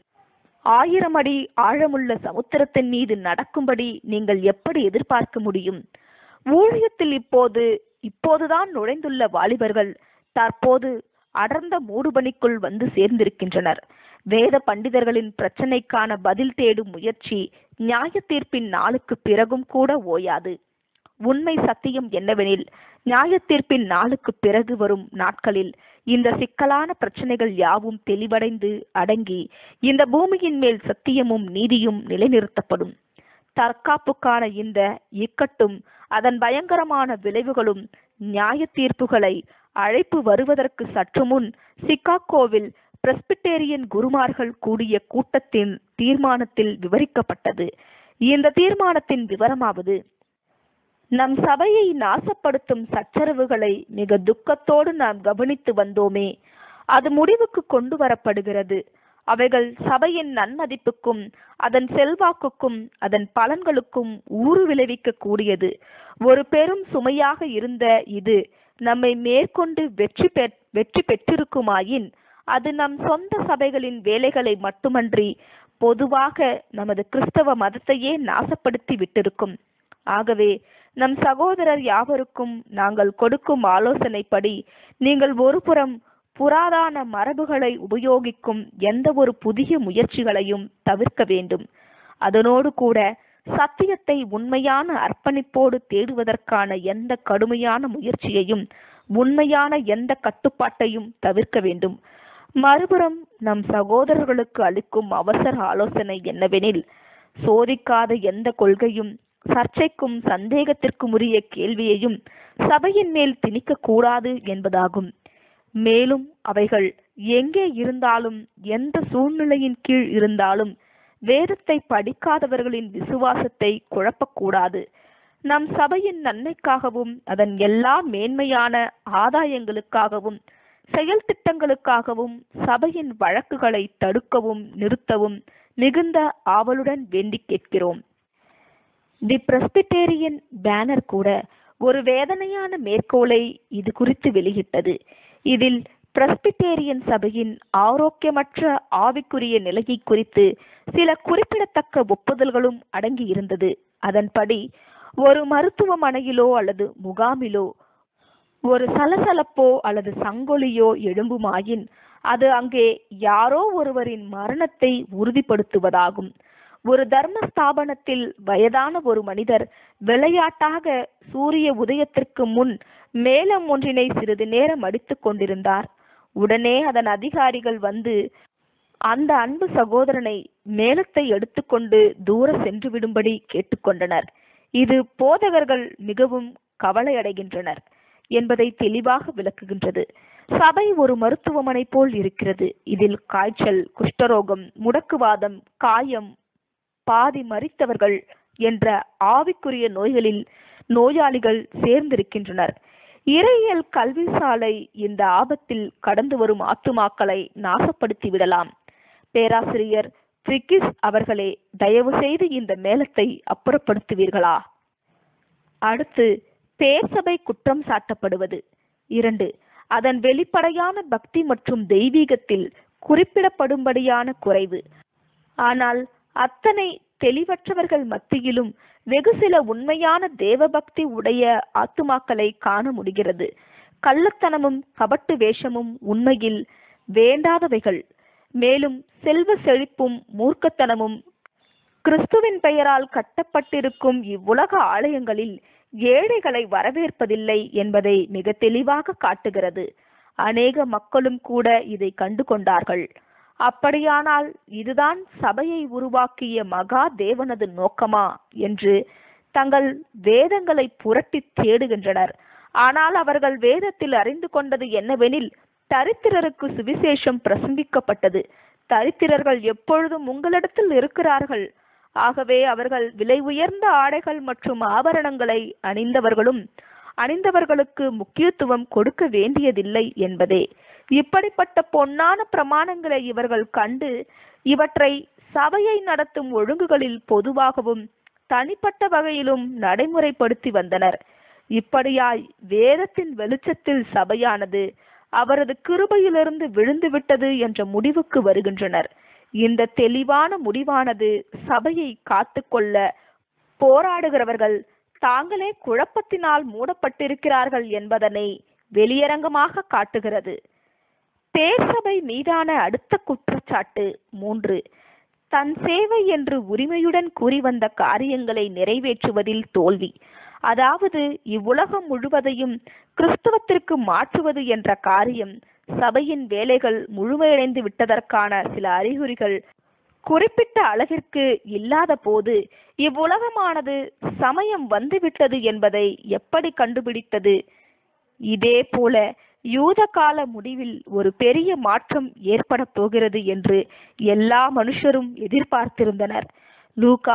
1000 அடி ஆழமுள்ள சமுத்திரத்தின் மீது நடக்கும்படி நீங்கள் எப்படி எதிர்பார்க்க முடியும்? ஊழியத்தில் இப்போதுதான் நுழைந்துள்ள வாலிபர்கள் தற்போது அடர்ந்த மூடுபனிக்குள் வந்து சேர்ந்திருக்கின்றனர். வேத பண்டிதர்களின் பிரச்சனைக்கான பதில் தேடும் முயற்சி நியாய தீர்ப்பின் நாளுக்கு பிறகும் கூட ஓயாது. உண்மை சத்தியம் என்னவெனில், நியாய தீர்ப்பின் நாளுக்கு பிறகு வரும் நாட்களில் இந்த சிக்கலான பிரச்சனைகள் யாவும் தெளிவடைந்து அடங்கி இந்த பூமியின் மேல் சத்தியமும் நீதியும் நிலைநிறுத்தப்படும். தற்காப்புக்கான இந்த இக்கட்டும் அதன் பயங்கரமான விளைவுகளும் நியாய தீர்ப்புகளை அழைப்பு வருவதற்கு சற்று முன் சிகாகோவில் பிரஸ்பிட்டேரியன் குருமார்கள் கூடிய கூட்டத்தின் தீர்மானத்தில் விவரிக்கப்பட்டது. இந்த தீர்மானத்தின் விவரமாவது, நம் சபையை நாசப்படுத்தும் சச்சரவுகளை மிக துக்கத்தோடு நாம் கவனித்து வந்தோமே, அது முடிவுக்கு கொண்டு வரப்படுகிறது. அவைகள் சபையின் நன்மதிப்புக்கும் அதன் செல்வாக்குக்கும் அதன் பலன்களுக்கும் ஊறு விளைவிக்க கூடியது. ஒரு பெரும் சுமையாக இருந்த இது நம்மை மேற்கொண்டு வெற்றி பெற்றிருக்குமாயின் அது நம் சொந்த சபைகளின் வேலைகளை மட்டுமன்றி பொதுவாக நமது கிறிஸ்தவ மதத்தையே நாசப்படுத்தி விட்டிருக்கும். ஆகவே நம் சகோதரர் யாவருக்கும் நாங்கள் கொடுக்கும் ஆலோசனைப்படி நீங்கள் ஒருபுறம் புராதான மரபுகளை உபயோகிக்கும் எந்த ஒரு புதிய முயற்சிகளையும் தவிர்க்க வேண்டும். அதனோடு கூட சத்தியத்தை உண்மையான அர்ப்பணிப்போடு தேடுவதற்கான எந்த கடுமையான முயற்சியையும் உண்மையான எந்த கட்டுப்பாட்டையும் தவிர்க்க வேண்டும். மறுபுறம் நம் சகோதரர்களுக்கு அளிக்கும் அவசர ஆலோசனை என்னவெனில், சோதிக்காத எந்த கொள்கையும் சர்ச்சைக்கும் சந்தேகத்திற்கும் உரிய கேள்வியையும் சபையின் மேல் திணிக்க கூடாது என்பதாகும். மேலும் அவைகள் எங்கே இருந்தாலும் எந்த சூழ்நிலையின் கீழ் இருந்தாலும் வேதத்தை படிக்காதவர்களின் விசுவாசத்தை குழப்பக்கூடாது. நம் சபையின் நன்மைக்காகவும் அதன் எல்லா மேன்மையான ஆதாயங்களுக்காகவும் செயல் திட்டங்களுக்காகவும் சபையின் வழக்குகளை தடுக்கவும் நிறுத்தவும் மிகுந்த ஆவலுடன் வேண்டி கேட்கிறோம். தி பிரஸ்பிட்டேரியன் பேனர் கூட ஒரு வேதனையான மேற்கோளை இது குறித்து வெளியிட்டது. இதில் பிரஸ்பிட்டேரியன் சபையின் ஆரோக்கியமற்ற ஆவிக்குரிய நிலையை குறித்து சில குறிப்பிடத்தக்க ஒப்புதல்களும் அடங்கி இருந்தது. அதன்படி ஒரு மருத்துவமனையிலோ அல்லது முகாமிலோ ஒரு சலசலப்போ அல்லது சங்கொலியோ எழும்புமாயின் அது அங்கே யாரோ ஒருவரின் மரணத்தை உறுதிப்படுத்துவதாகும். ஒரு தர்ம ஸ்தாபனத்தில் வயதான ஒரு மனிதர் விளையாட்டாக சூரிய உதயத்திற்கு முன் மேளம் ஒன்றினை சிறிது நேரம் அடித்துக் கொண்டிருந்தார். உடனே அதன் அதிகாரிகள் வந்து அந்த அன்பு சகோதரனை மேளத்தை எடுத்துக்கொண்டு தூர சென்று விடும்படி கேட்டுக்கொண்டனர். இது போதகர்கள் மிகவும் கவலையடைகின்றனர் என்பதை தெளிவாக விளக்குகின்றது. சபை ஒரு மருத்துவமனை போல் இருக்கிறது. இதில் காய்ச்சல், குஷ்டரோகம், முடக்குவாதம், காயம், பாதி மரித்தவர்கள் என்ற ஆவிக்குரிய நோய்களில் நோயாளிகள் சேர்ந்திருக்கின்றனர். இறையியல் கல்வி சாலை இந்த ஆபத்தில் கடந்து வரும் ஆத்துமாக்களை நாசப்படுத்தி விடலாம். பேராசிரியர் ஃப்ரிகிஸ் அவர்களே, தயவு செய்து இந்த மேளத்தை அப்புறப்படுத்துவீர்களா? அடுத்து, பேர்சபை குற்றம் சாட்டப்படுவது. 2. அதன் வெளிப்படையான பக்தி மற்றும் தெய்வீகத்தில் குறிப்பிடப்படும்படியான குறைவு. ஆனால் அத்தனை தெளிவற்றவர்கள் மத்தியிலும் வெகு சில உண்மையான தேவபக்தி உடைய ஆத்துமாக்களை காண முடிகிறது. கள்ளத்தனமும் கபட்டு வேஷமும் உண்மையில் வேண்டாதவைகள். மேலும் செல்வ செழிப்பும் மூர்க்கத்தனமும் கிறிஸ்துவின் பெயரால் கட்டப்பட்டிருக்கும் இவ்வுலக ஆலயங்களில் ஏழைகளை வரவேற்பதில்லை என்பதை மிக தெளிவாக காட்டுகிறது. அநேக மக்களும் கூட இதை கண்டு கொண்டார்கள். அப்படியானால் இதுதான் சபையை உருவாக்கிய மகா தேவனது நோக்கமா என்று தங்கள் வேதங்களை புரட்டி தேடுகின்றனர். ஆனால் அவர்கள் வேதத்தில் அறிந்து கொண்டது என்னவெனில், தரித்திரருக்கு சுவிசேஷம் பிரசங்கிக்கப்பட்டது. தரித்திரர்கள் எப்பொழுதும் உங்களிடத்தில் இருக்கிறார்கள். ஆகவே அவர்கள் விலை உயர்ந்த ஆடைகள் மற்றும் ஆபரணங்களை அணிந்தவர்களுக்கு முக்கியத்துவம் கொடுக்க வேண்டியதில்லை என்பதே. இப்படிப்பட்ட பொன்னான பிரமாணங்களை இவர்கள் கண்டு இவற்றை சபையை நடத்தும் ஒழுங்குகளில் பொதுவாகவும் தனிப்பட்ட வகையிலும் நடைமுறைப்படுத்தி வந்தனர். இப்படியாய் வேதத்தின் வெளிச்சத்தில் சபையானது அவரது கிருபையிலிருந்து விழுந்துவிட்டது என்ற முடிவுக்கு வருகின்றனர். இந்த தெளிவான முடிவானது சபையை காத்துக்கொள்ள போராடுகிறவர்கள் தாங்களே குழப்பத்தினால் மூடப்பட்டிருக்கிறார்கள் என்பதனை வெளியரங்கமாக காட்டுகிறது. பேர்சபை மீதான அடுத்த குற்றச்சாட்டு 3. தன் சேவை என்று உரிமையுடன் கூறி வந்த காரியங்களை நிறைவேற்றுவதில் தோல்வி. அதாவது இவ்வுலகம் முழுவதையும் கிறிஸ்துவத்திற்கு மாற்றுவது என்ற காரியம் சபையின் வேலைகள் முழுமையடைந்து விட்டதற்கான சில அறிகுறிகள் குறிப்பிட்ட அளவிற்கு இல்லாத போது இவ்வுலகமானது சமயம் வந்துவிட்டது என்பதை எப்படி கண்டுபிடித்தது? இதே போல யூத கால முடிவில் ஒரு பெரிய மாற்றம் ஏற்பட போகிறது என்று எல்லா மனுஷரும் எதிர்பார்த்திருந்தனர். லூக்கா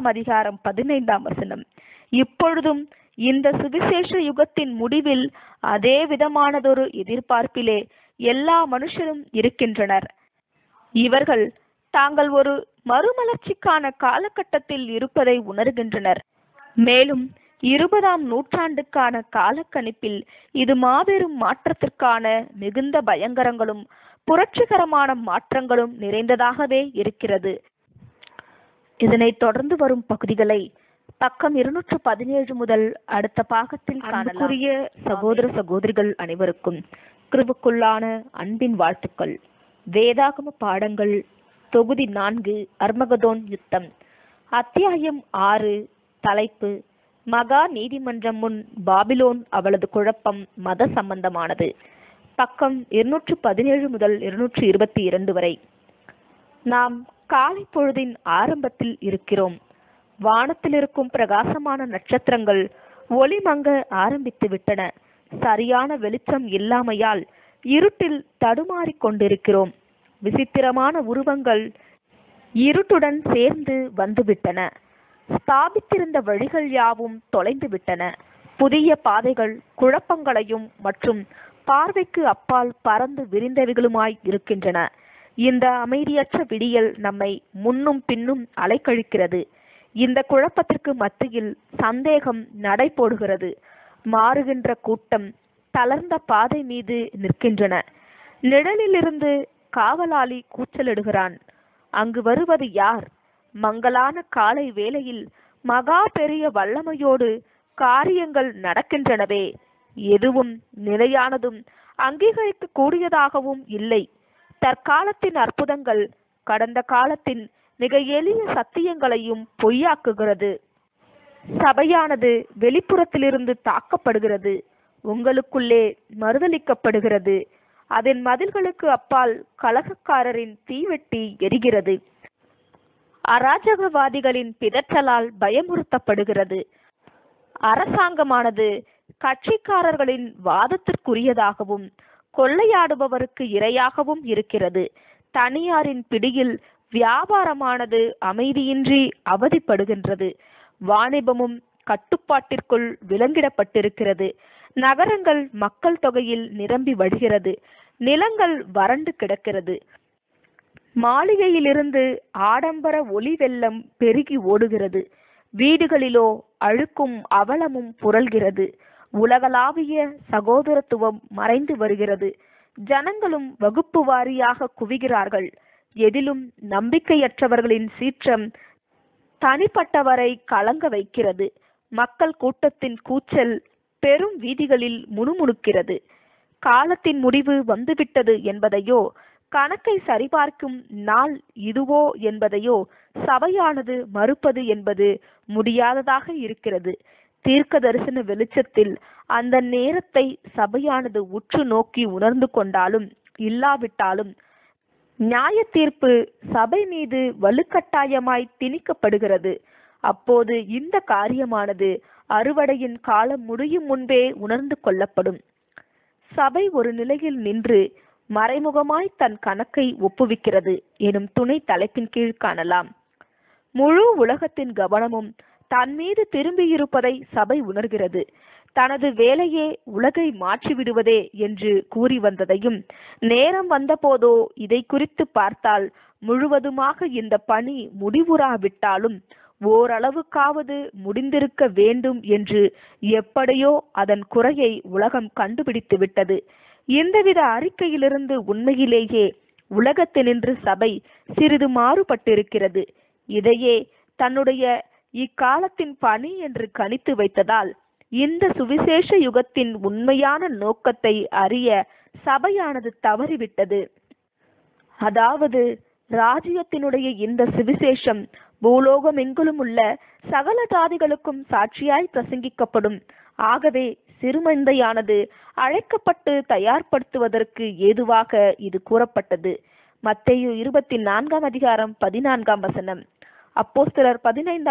3:15. இப்பொழுதும் இந்த சுவிசேஷ யுகத்தின் முடிவில் அதே விதமானதொரு எதிர்பார்ப்பிலே எல்லா மனுஷரும் இருக்கின்றனர். இவர்கள் தாங்கள் ஒரு மறுமலர்ச்சிக்கான காலகட்டத்தில் இருப்பதை உணர்கின்றனர். மேலும் 20ஆம் நூற்றாண்டுக்கான காலக்கணிப்பில் இது மாபெரும் மாற்றத்திற்கான மிகுந்த பயங்கரங்களும் புரட்சிகரமான மாற்றங்களும் நிறைந்ததாகவே இருக்கிறது. இதனைத் தொடர்ந்து வரும் பகுதிகளை பக்கம் 217 முதல் அடுத்த பாகத்தில் காணலாம். சகோதர சகோதரிகள் அனைவருக்கும் கிருபைக்குள்ளான அன்பின் வாழ்த்துக்கள். வேதாகம பாடங்கள் தொகுதி 4 அர்மகதோன் யுத்தம். அத்தியாயம் 6. தலைப்பு: மகா நீதிமன்றம் முன் பாபிலோன் அவளது குழப்பம் மத சம்பந்தமானது. பக்கம் 217 முதல் 222 வரை. நாம் காலை பொழுதின் ஆரம்பத்தில் இருக்கிறோம். வானத்தில் இருக்கும் பிரகாசமான நட்சத்திரங்கள் ஒளிமங்க ஆரம்பித்து விட்டன. சரியான வெளிச்சம் இல்லாமையால் இருட்டில் தடுமாறிக் கொண்டிருக்கிறோம். விசித்திரமான உருவங்கள் இருட்டுடன் சேர்ந்து வந்துவிட்டன. ஸ்தாபித்திருந்த வழிகள் யாவும் தொலைந்து விட்டன. புதிய பாதைகள் குழப்பங்களையும் மற்றும் பார்வைக்கு அப்பால் பறந்து விரிந்தவைகளுமாய் இருக்கின்றன. இந்த அமைதியற்ற விடியல் நம்மை முன்னும் பின்னும் அலைக்கழிக்கிறது. இந்த குழப்பத்திற்கு மத்தியில் சந்தேகம் நடை போடுகிறது. மாறுகின்ற கூட்டம் தளர்ந்த பாதை மீது நிற்கின்றன. நிழலிலிருந்து காவலாளி கூச்சலிடுகிறான். அங்கு வருவது யார்? மங்கலான காலை வேளையில் மகா பெரிய வல்லமையோடு காரியங்கள் நடக்கின்றனவே. எதுவும் நிலையானதும் அங்கீகரிக்க கூடியதாகவும் இல்லை. தற்காலத்தின் அற்புதங்கள் கடந்த காலத்தின் மிக எளிய சத்தியங்களையும் பொய்யாக்குகிறது. சபையானது வெளிப்புறத்திலிருந்து தாக்கப்படுகிறது, உங்களுக்குள்ளே மறுதலிக்கப்படுகிறது. அதன் மதில்களுக்கு அப்பால் கலகக்காரரின் தீவெட்டி எரிகிறது. அராஜகவாதிகளின் பிதற்றலால் பயமுறுத்தப்படுகிறது. அரசாங்கமானது கட்சிக்காரர்களின் வாதத்திற்குரியதாகவும் கொள்ளையாடுபவருக்கு இரையாகவும் இருக்கிறது. தனியாரின் பிடியில் வியாபாரமானது அமைதியின்றி அவதிப்படுகின்றது. வாணிபமும் கட்டுப்பாட்டிற்குள் விலங்கிடப்பட்டிருக்கிறது. நகரங்கள் மக்கள் தொகையில் நிரம்பி வழிகிறது. நிலங்கள் வறண்டு கிடக்கிறது. மாளிகையிலிருந்து ஆடம்பர ஒளி வெள்ளம் பெருகி ஓடுகிறது. வீடுகளிலோ அழுக்கும் அவலமும் புரள்கிறது. உலகளாவிய சகோதரத்துவம் மறைந்து வருகிறது. ஜனங்களும் வகுப்பு வாரியாக குவிகிறார்கள். எதிலும் நம்பிக்கையற்றவர்களின் சீற்றம் தனிப்பட்டவரை கலங்க வைக்கிறது. மக்கள் கூட்டத்தின் கூச்சல் பெரும் வீதிகளில் முணுமுணுக்கிறது. காலத்தின் முடிவு வந்துவிட்டது என்பதையோ, கணக்கை சரிபார்க்கும் நாள் இதுவோ என்பதையோ சபையானது மறுப்பது என்பது முடியாததாக இருக்கிறது. தீர்க்க தரிசன வெளிச்சத்தில் அந்த நேரத்தை சபையானது உற்று நோக்கி உணர்ந்து கொண்டாலும் இல்லாவிட்டாலும் நியாய தீர்ப்பு சபை மீது வலுக்கட்டாயமாய் திணிக்கப்படுகிறது. அப்போது இந்த காரியமானது அறுவடையின் காலம் முடியும் முன்பே உணர்ந்து கொள்ளப்படும். சபை ஒரு நிலையில் நின்று மறைமுகமாய் தன் கணக்கை ஒப்புவிக்கிறது எனும் துணை தலைப்பின் கீழ் காணலாம். முழு உலகத்தின் கவனமும் தன் மீது திரும்பியிருப்பதை சபை உணர்கிறது. தனது வேலையே உலகை மாற்றிவிடுவதே என்று கூறி வந்ததையும், நேரம் வந்தபோதோ இதை குறித்து பார்த்தால் முழுவதுமாக இந்த பணி முடிவுறாவிட்டாலும் ஓரளவுக்காவது முடிந்திருக்க வேண்டும் என்று எப்படியோ அதன் குறையை உலகம் கண்டுபிடித்து விட்டது. இந்தவித அறிக்கையிலிருந்து உண்மையிலேயே உலகத்தினின்று சபை சிறிது மாறுபட்டிருக்கிறது. இதையே தன்னுடைய இக்காலத்தின் பணி என்று கணித்து வைத்ததால் இந்த சுவிசேஷ யுகத்தின் உண்மையான நோக்கத்தை அறிய சபையானது தவறிவிட்டது. அதாவது ராஜ்யத்தினுடைய இந்த சுவிசேஷம் பூலோகம் எங்கிலும் உள்ள சகல ஜாதிகளுக்கும் சாட்சியாய் பிரசங்கிக்கப்படும். ஆகவே சிறுமந்தையானது அழைக்கப்பட்டு தயார்படுத்துவதற்கு ஏதுவாக இது கூறப்பட்டது. மத்தேயு 24:14 அப்போஸ்தலர்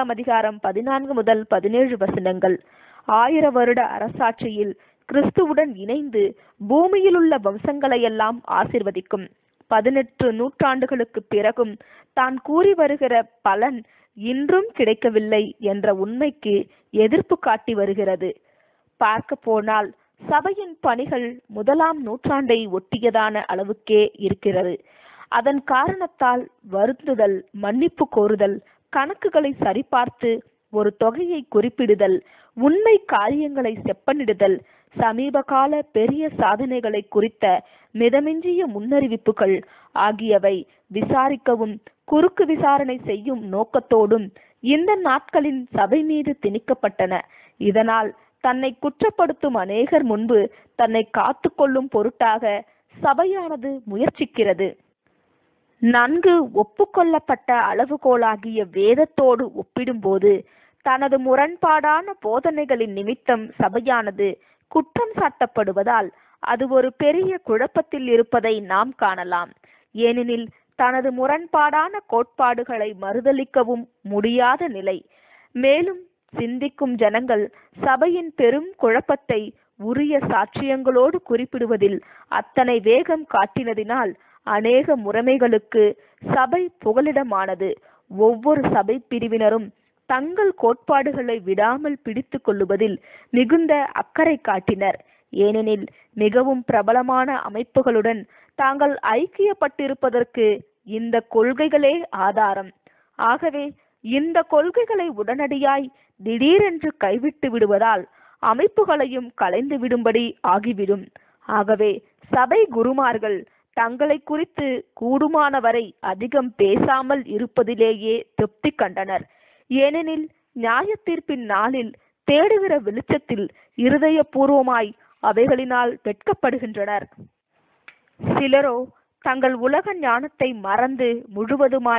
15:14 முதல் 17 வசனங்கள். 1000 வருட அரசாட்சியில் கிறிஸ்துவுடன் இணைந்து பூமியில் உள்ள வம்சங்களையெல்லாம் ஆசிர்வதிக்கும். 18 நூற்றாண்டுகளுக்கு பிறகும் தான் கூறி வருகிற பலன் இன்றும் கிடைக்கவில்லை என்ற உண்மைக்கு எதிர்ப்பு காட்டி வருகிறது. பார்க்க போனால் சபையின் பணிகள் 1ஆம் நூற்றாண்டை ஒட்டியதான அளவுக்கே இருக்கிறது. அதன் காரணத்தால் வருந்துதல், மன்னிப்பு கோருதல், கணக்குகளை சரிபார்த்து ஒரு தொகையை குறிப்பிடுதல், உண்மை காரியங்களை செப்பனிடுதல், சமீபகால பெரிய சாதனைகளை குறித்த மிதமிஞ்சிய முன்னறிவிப்புகள் ஆகியவை விசாரிக்கவும் குறுக்கு விசாரணை செய்யும் நோக்கத்தோடும் இந்த நாட்களின் சபை மீது திணிக்கப்பட்டன. இதனால் தன்னை குற்றப்படுத்தும் அநேகர் முன்பு தன்னை காத்து கொள்ளும் பொருட்டாக சபையானது முயற்சிக்கிறது. நன்கு ஒப்புக்கொள்ளப்பட்ட அளவுகோலாகிய வேதத்தோடு ஒப்பிடும்போது தனது முரண்பாடான போதனைகளின் நிமித்தம் சபையானது குற்றம் சாட்டப்படுவதால் அது ஒரு பெரிய குழப்பத்தில் இருப்பதை நாம் காணலாம். ஏனெனில் தனது முரண்பாடான கோட்பாடுகளை மறுதலிக்கவும் முடியாத நிலை. மேலும் சிந்திக்கும் ஜனங்கள் சபையின் பெரும் குழப்பத்தை உரிய சாட்சியங்களோடு குறிப்பிடுவதில் அத்தனை வேகம் காட்டினதினால் அநேக முறைமைகளுக்கு சபை புகலிடமானது. ஒவ்வொரு சபை பிரிவினரும் தங்கள் கோட்பாடுகளை விடாமல் பிடித்து கொள்ளுவதில் மிகுந்த அக்கறை காட்டினர். ஏனெனில் மிகவும் பிரபலமான அமைப்புகளுடன் தாங்கள் ஐக்கியப்பட்டிருப்பதற்கு இந்த கொள்கைகளே ஆதாரம். ஆகவே இந்த கொள்கைகளை உடனடியாய் திடீரென்று கைவிட்டு விடுவதால் அமைப்புகளையும் கலைந்து விடும்படி ஆகிவிடும். ஆகவே சபை குருமார்கள் தங்களை குறித்து கூடுமானவரை அதிகம் பேசாமல் இருப்பதிலேயே திருப்தி கண்டனர். ஏனெனில் நியாய தீர்ப்பின் நாளில் தேடுகிற வெளிச்சத்தில் இருதயபூர்வமாய் அவைகளினால் வெட்கப்படுகின்றனர். சிலரோ தங்கள் உலக ஞானத்தை மறந்து முழுவதுமாய்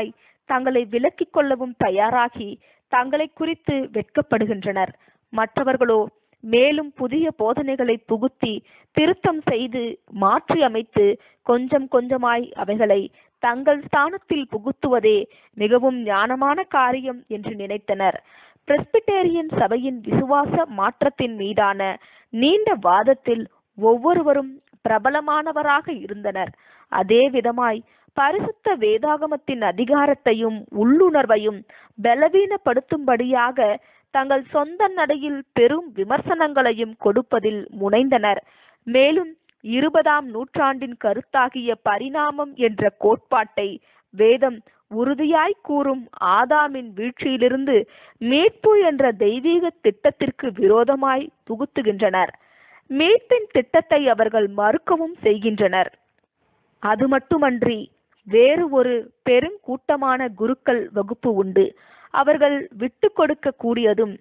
தங்களை விலக்கிக் கொள்ளவும் தயாராகி தங்களை குறித்து வெட்கப்படுகின்றனர். மற்றவர்களோ மேலும் புதிய போதனைகளை புகுத்தி திருத்தம் செய்து மாற்றி அமைத்து கொஞ்சம் கொஞ்சமாய் அவைகளை தங்கள் ஸ்தானத்தில் புகுத்துவதே மிகவும் ஞானமான காரியம் என்று நினைத்தனர். பிரெஸ்பிட்டேரியன் சபையின் விசுவாச மாற்றத்தின் மீதான நீண்ட வாதத்தில் ஒவ்வொருவரும் பிரபலமானவராக இருந்தனர். அதே விதமாய் பரிசுத்த வேதாகமத்தின் அதிகாரத்தையும் உள்ளுணர்வையும் பலவீனப்படுத்தும்படியாக தங்கள் சொந்த நடையில் பெரும் விமர்சனங்களையும் கொடுப்பதில் முனைந்தனர். மேலும் 20ஆம் நூற்றாண்டின் கருத்தாகிய பரிணாமம் என்ற கோட்பாட்டை வேதம் உறுதியாய் கூறும் ஆதாமின் வீழ்ச்சியிலிருந்து மீட்பு என்ற தெய்வீக திட்டத்திற்கு விரோதமாய் புகுத்துகின்றனர். மீட்பின் திட்டத்தை அவர்கள் மறுக்கவும் செய்கின்றனர். அது மட்டுமன்றி வேறு ஒரு பெருங்கூட்டமான குருக்கள் வகுப்பு உண்டு. அவர்கள் விட்டு கொடுக்க கூடியதும்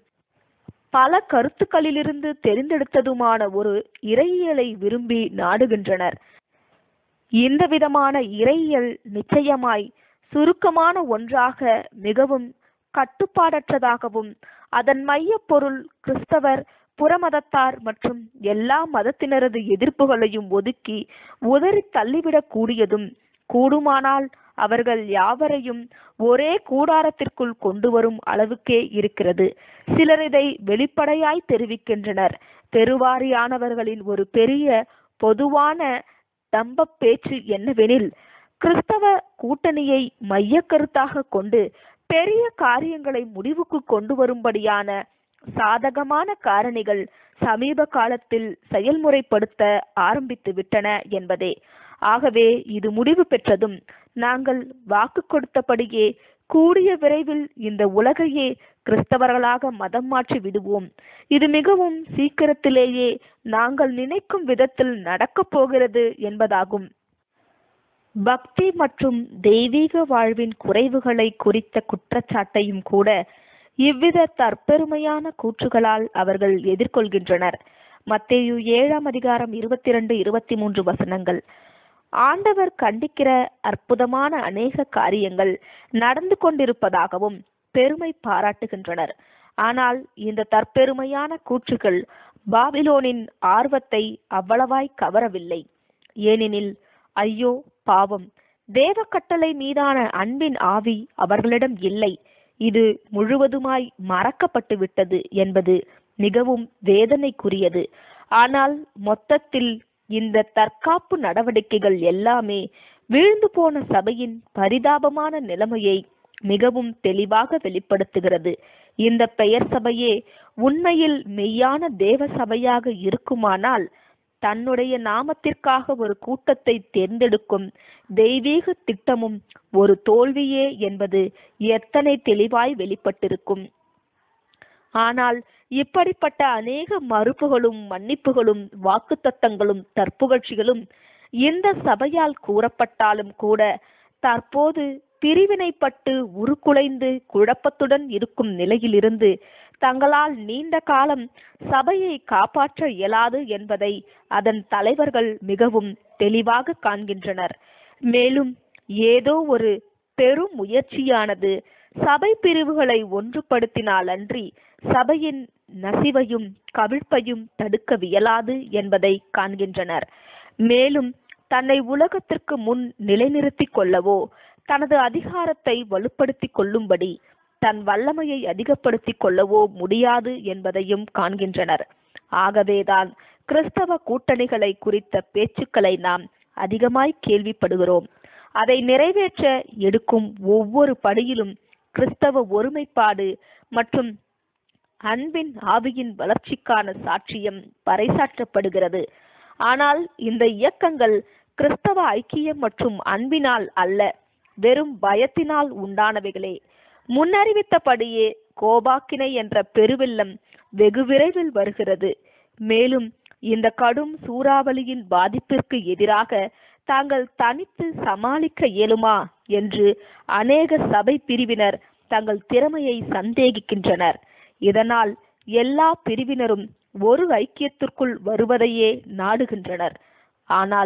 பல கருத்துக்களிலிருந்து தெரிந்தெடுத்ததுமான ஒரு இறையியலை விரும்பி நாடுகின்றனர். இந்த விதமான இறையியல் நிச்சயமாய் சுருக்கமான ஒன்றாக மிகவும் கட்டுப்பாடற்றதாகவும் அதன் மைய பொருள் கிறிஸ்தவர், புறமதத்தார் மற்றும் எல்லா மதத்தினரது எதிர்ப்புகளையும் ஒதுக்கி உதறி தள்ளிவிடக் கூடியதும், கூடுமானால் அவர்கள் யாவரையும் ஒரே கூடாரத்திற்குள் கொண்டு வரும் அளவுக்கே இருக்கிறது. சிலர் இதை வெளிப்படையாய் தெரிவிக்கின்றனர். பெருவாரியானவர்களின் ஒரு பெரிய பொதுவான தம்ப பேச்சு என்னவெனில், கிறிஸ்தவ கூட்டணியை மைய கருத்தாக கொண்டு பெரிய காரியங்களை முடிவுக்கு கொண்டு வரும்படியான சாதகமான காரணிகள் சமீப காலத்தில் செயல்முறைப்படுத்த ஆரம்பித்து விட்டன என்பதே. ஆகவே இது முடிவு பெற்றதும் நாங்கள் வாக்கு கொடுத்தபடியே கூடிய விரைவில் இந்த உலகையே கிறிஸ்தவர்களாக மதம் மாற்றி விடுவோம். இது மிகவும் சீக்கிரத்திலேயே நாங்கள் நினைக்கும் விதத்தில் நடக்கப் போகிறது என்பதாகும். பக்தி மற்றும் தெய்வீக வாழ்வின் குறைவுகளை குறித்த குற்றச்சாட்டையும் கூட இவ்வித தற்பெருமையான கூற்றுகளால் அவர்கள் எதிர்கொள்கின்றனர். மத்தேயு 7ஆம் அதிகாரம் 22-23 வசனங்கள். ஆண்டவர் கண்டிக்கிற அற்புதமான அநேக காரியங்கள் நடந்து கொண்டிருப்பதாகவும் பெருமை பாராட்டுகின்றனர். ஆனால் இந்த தற்பெருமையான கூற்றுகள் பாபிலோனின் ஆர்வத்தை அவ்வளவாய் கவரவில்லை. ஏனெனில் ஐயோ பாவம், தேவ கட்டளை மீதான அன்பின் ஆவி அவர்களிடம் இல்லை, இது முழுவதுமாய் மறக்கப்பட்டு விட்டது என்பது மிகவும் வேதனைக்குரியது. ஆனால் மொத்தத்தில் இந்த தற்காப்பு நடவடிக்கைகள் எல்லாமே வீழ்ந்து போன சபையின் பரிதாபமான நிலைமையை மிகவும் தெளிவாக வெளிப்படுத்துகிறது. இந்த பெயர் சபையே உண்மையில் மெய்யான தேவ சபையாக இருக்குமானால் தன்னுடைய நாமத்திற்காக ஒரு கூட்டத்தை தேர்ந்தெடுக்கும் தெய்வீக திட்டமும் ஒரு தோல்வியே என்பது எத்தனை தெளிவாய் வெளிப்பட்டிருக்கும். ஆனால் இப்படிப்பட்ட அநேக மறுப்புகளும் மன்னிப்புகளும் வாக்குத்தத்தங்களும் தற்புகழ்ச்சிகளும் இந்த சபையால் கூறப்பட்டாலும் கூட தற்போது பிரிவினைப்பட்டு உருக்குலைந்து குழப்பத்துடன் இருக்கும் நிலையிலிருந்து தங்களால் நீண்ட காலம் சபையை காப்பாற்ற இயலாது என்பதை அதன் தலைவர்கள் மிகவும் தெளிவாக காண்கின்றனர். மேலும் ஏதோ ஒரு பெரும் முயற்சியானது சபை பிரிவுகளை ஒன்றுபடுத்தினால் அன்றி சபையின் நசிவையும் கவிழ்ப்பையும் தடுக்கவியலாது என்பதை காண்கின்றனர். மேலும் தன்னை உலகத்திற்கு முன் நிலைநிறுத்திக் கொள்ளவோ தனது அதிகாரத்தை வலுப்படுத்திக் கொள்ளும்படி தன் வல்லமையை அதிகப்படுத்திக் கொள்ளவோ முடியாது என்பதையும் காண்கின்றனர். ஆகவேதான் கிறிஸ்தவ கூட்டணிகளை குறித்த பேச்சுக்களை நாம் அதிகமாய் கேள்விப்படுகிறோம். அதை நிறைவேற்ற எடுக்கும் ஒவ்வொரு படியிலும் கிறிஸ்தவ ஒருமைப்பாடு மற்றும் அன்பின் ஆவியின் வளர்ச்சிக்கான சாட்சியம் பறைசாற்றப்படுகிறது. ஆனால் இந்த இயக்கங்கள் கிறிஸ்தவ ஐக்கியம் மற்றும் அன்பினால் அல்ல, வெறும் பயத்தினால் உண்டானவைகளே. முன்னறிவித்தபடியே கோபாக்கினை என்ற பெருவெள்ளம் வெகு விரைவில் வருகிறது. மேலும் இந்த கடும் சூறாவளியின் பாதிப்பிற்கு எதிராக தாங்கள் தனித்து சமாளிக்க இயலுமா என்று அநேக சபை பிரிவினர் தங்கள் திறமையை சந்தேகிக்கின்றனர். இதனால் எல்லா பிரிவினரும் ஒரு ஐக்கியத்திற்குள் வருவதையே நாடுகின்றனர். ஆனால்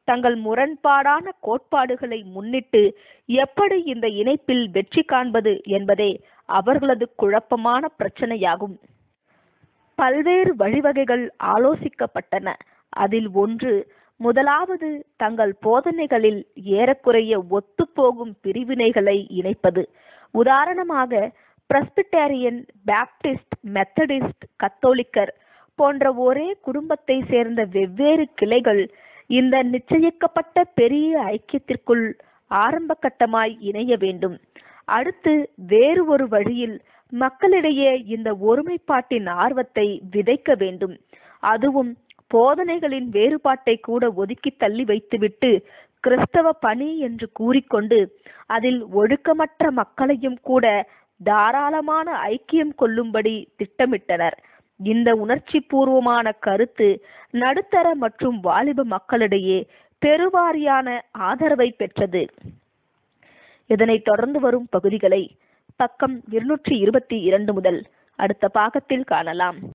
தங்கள் முரண்பாடான கோட்பாடுகளை முன்னிட்டு எப்படி இந்த இணைப்பில் வெற்றி காண்பது என்பதே அவர்களது குழப்பமான பிரச்சனையாகும். பல்வேறு வழிவகைகள் ஆலோசிக்கப்பட்டன. அதில் ஒன்று, முதலாவது தங்கள் போதனைகளில் ஏறக்குறைய ஒத்துப்போகும் பிரிவினைகளை இணைப்பது. உதாரணமாக, பிரஸ்பிட்டேரியன், பாப்டிஸ்ட், மெத்தடிஸ்ட், கத்தோலிக்கர் போன்ற ஒரே குடும்பத்தை சேர்ந்த வெவ்வேறு கிளைகள் இந்த நிச்சயிக்கப்பட்ட பெரிய ஐக்கியத்திற்குள் ஆரம்ப கட்டமாய் இணைய வேண்டும். அடுத்து, வேறு ஒரு வழியில் மக்களிடையே இந்த ஒருமைப்பாட்டின் ஆர்வத்தை விதைக்க வேண்டும். அதுவும் போதனைகளின் வேறுபாட்டை கூட ஒதுக்கி தள்ளி வைத்துவிட்டு கிறிஸ்தவ பணி என்று கூறிக்கொண்டு அதில் ஒழுக்கமற்ற மக்களையும் கூட தாராளமான ஐக்கியம் கொள்ளும்படி திட்டமிட்டனர். இந்த உணர்ச்சி பூர்வமான கருத்து நடுத்தர மற்றும் வாலிப மக்களிடையே பெருவாரியான ஆதரவை பெற்றது. இதனைத் தொடர்ந்து வரும் பகுதிகளை பக்கம் 222 முதல் அடுத்த பாகத்தில் காணலாம்.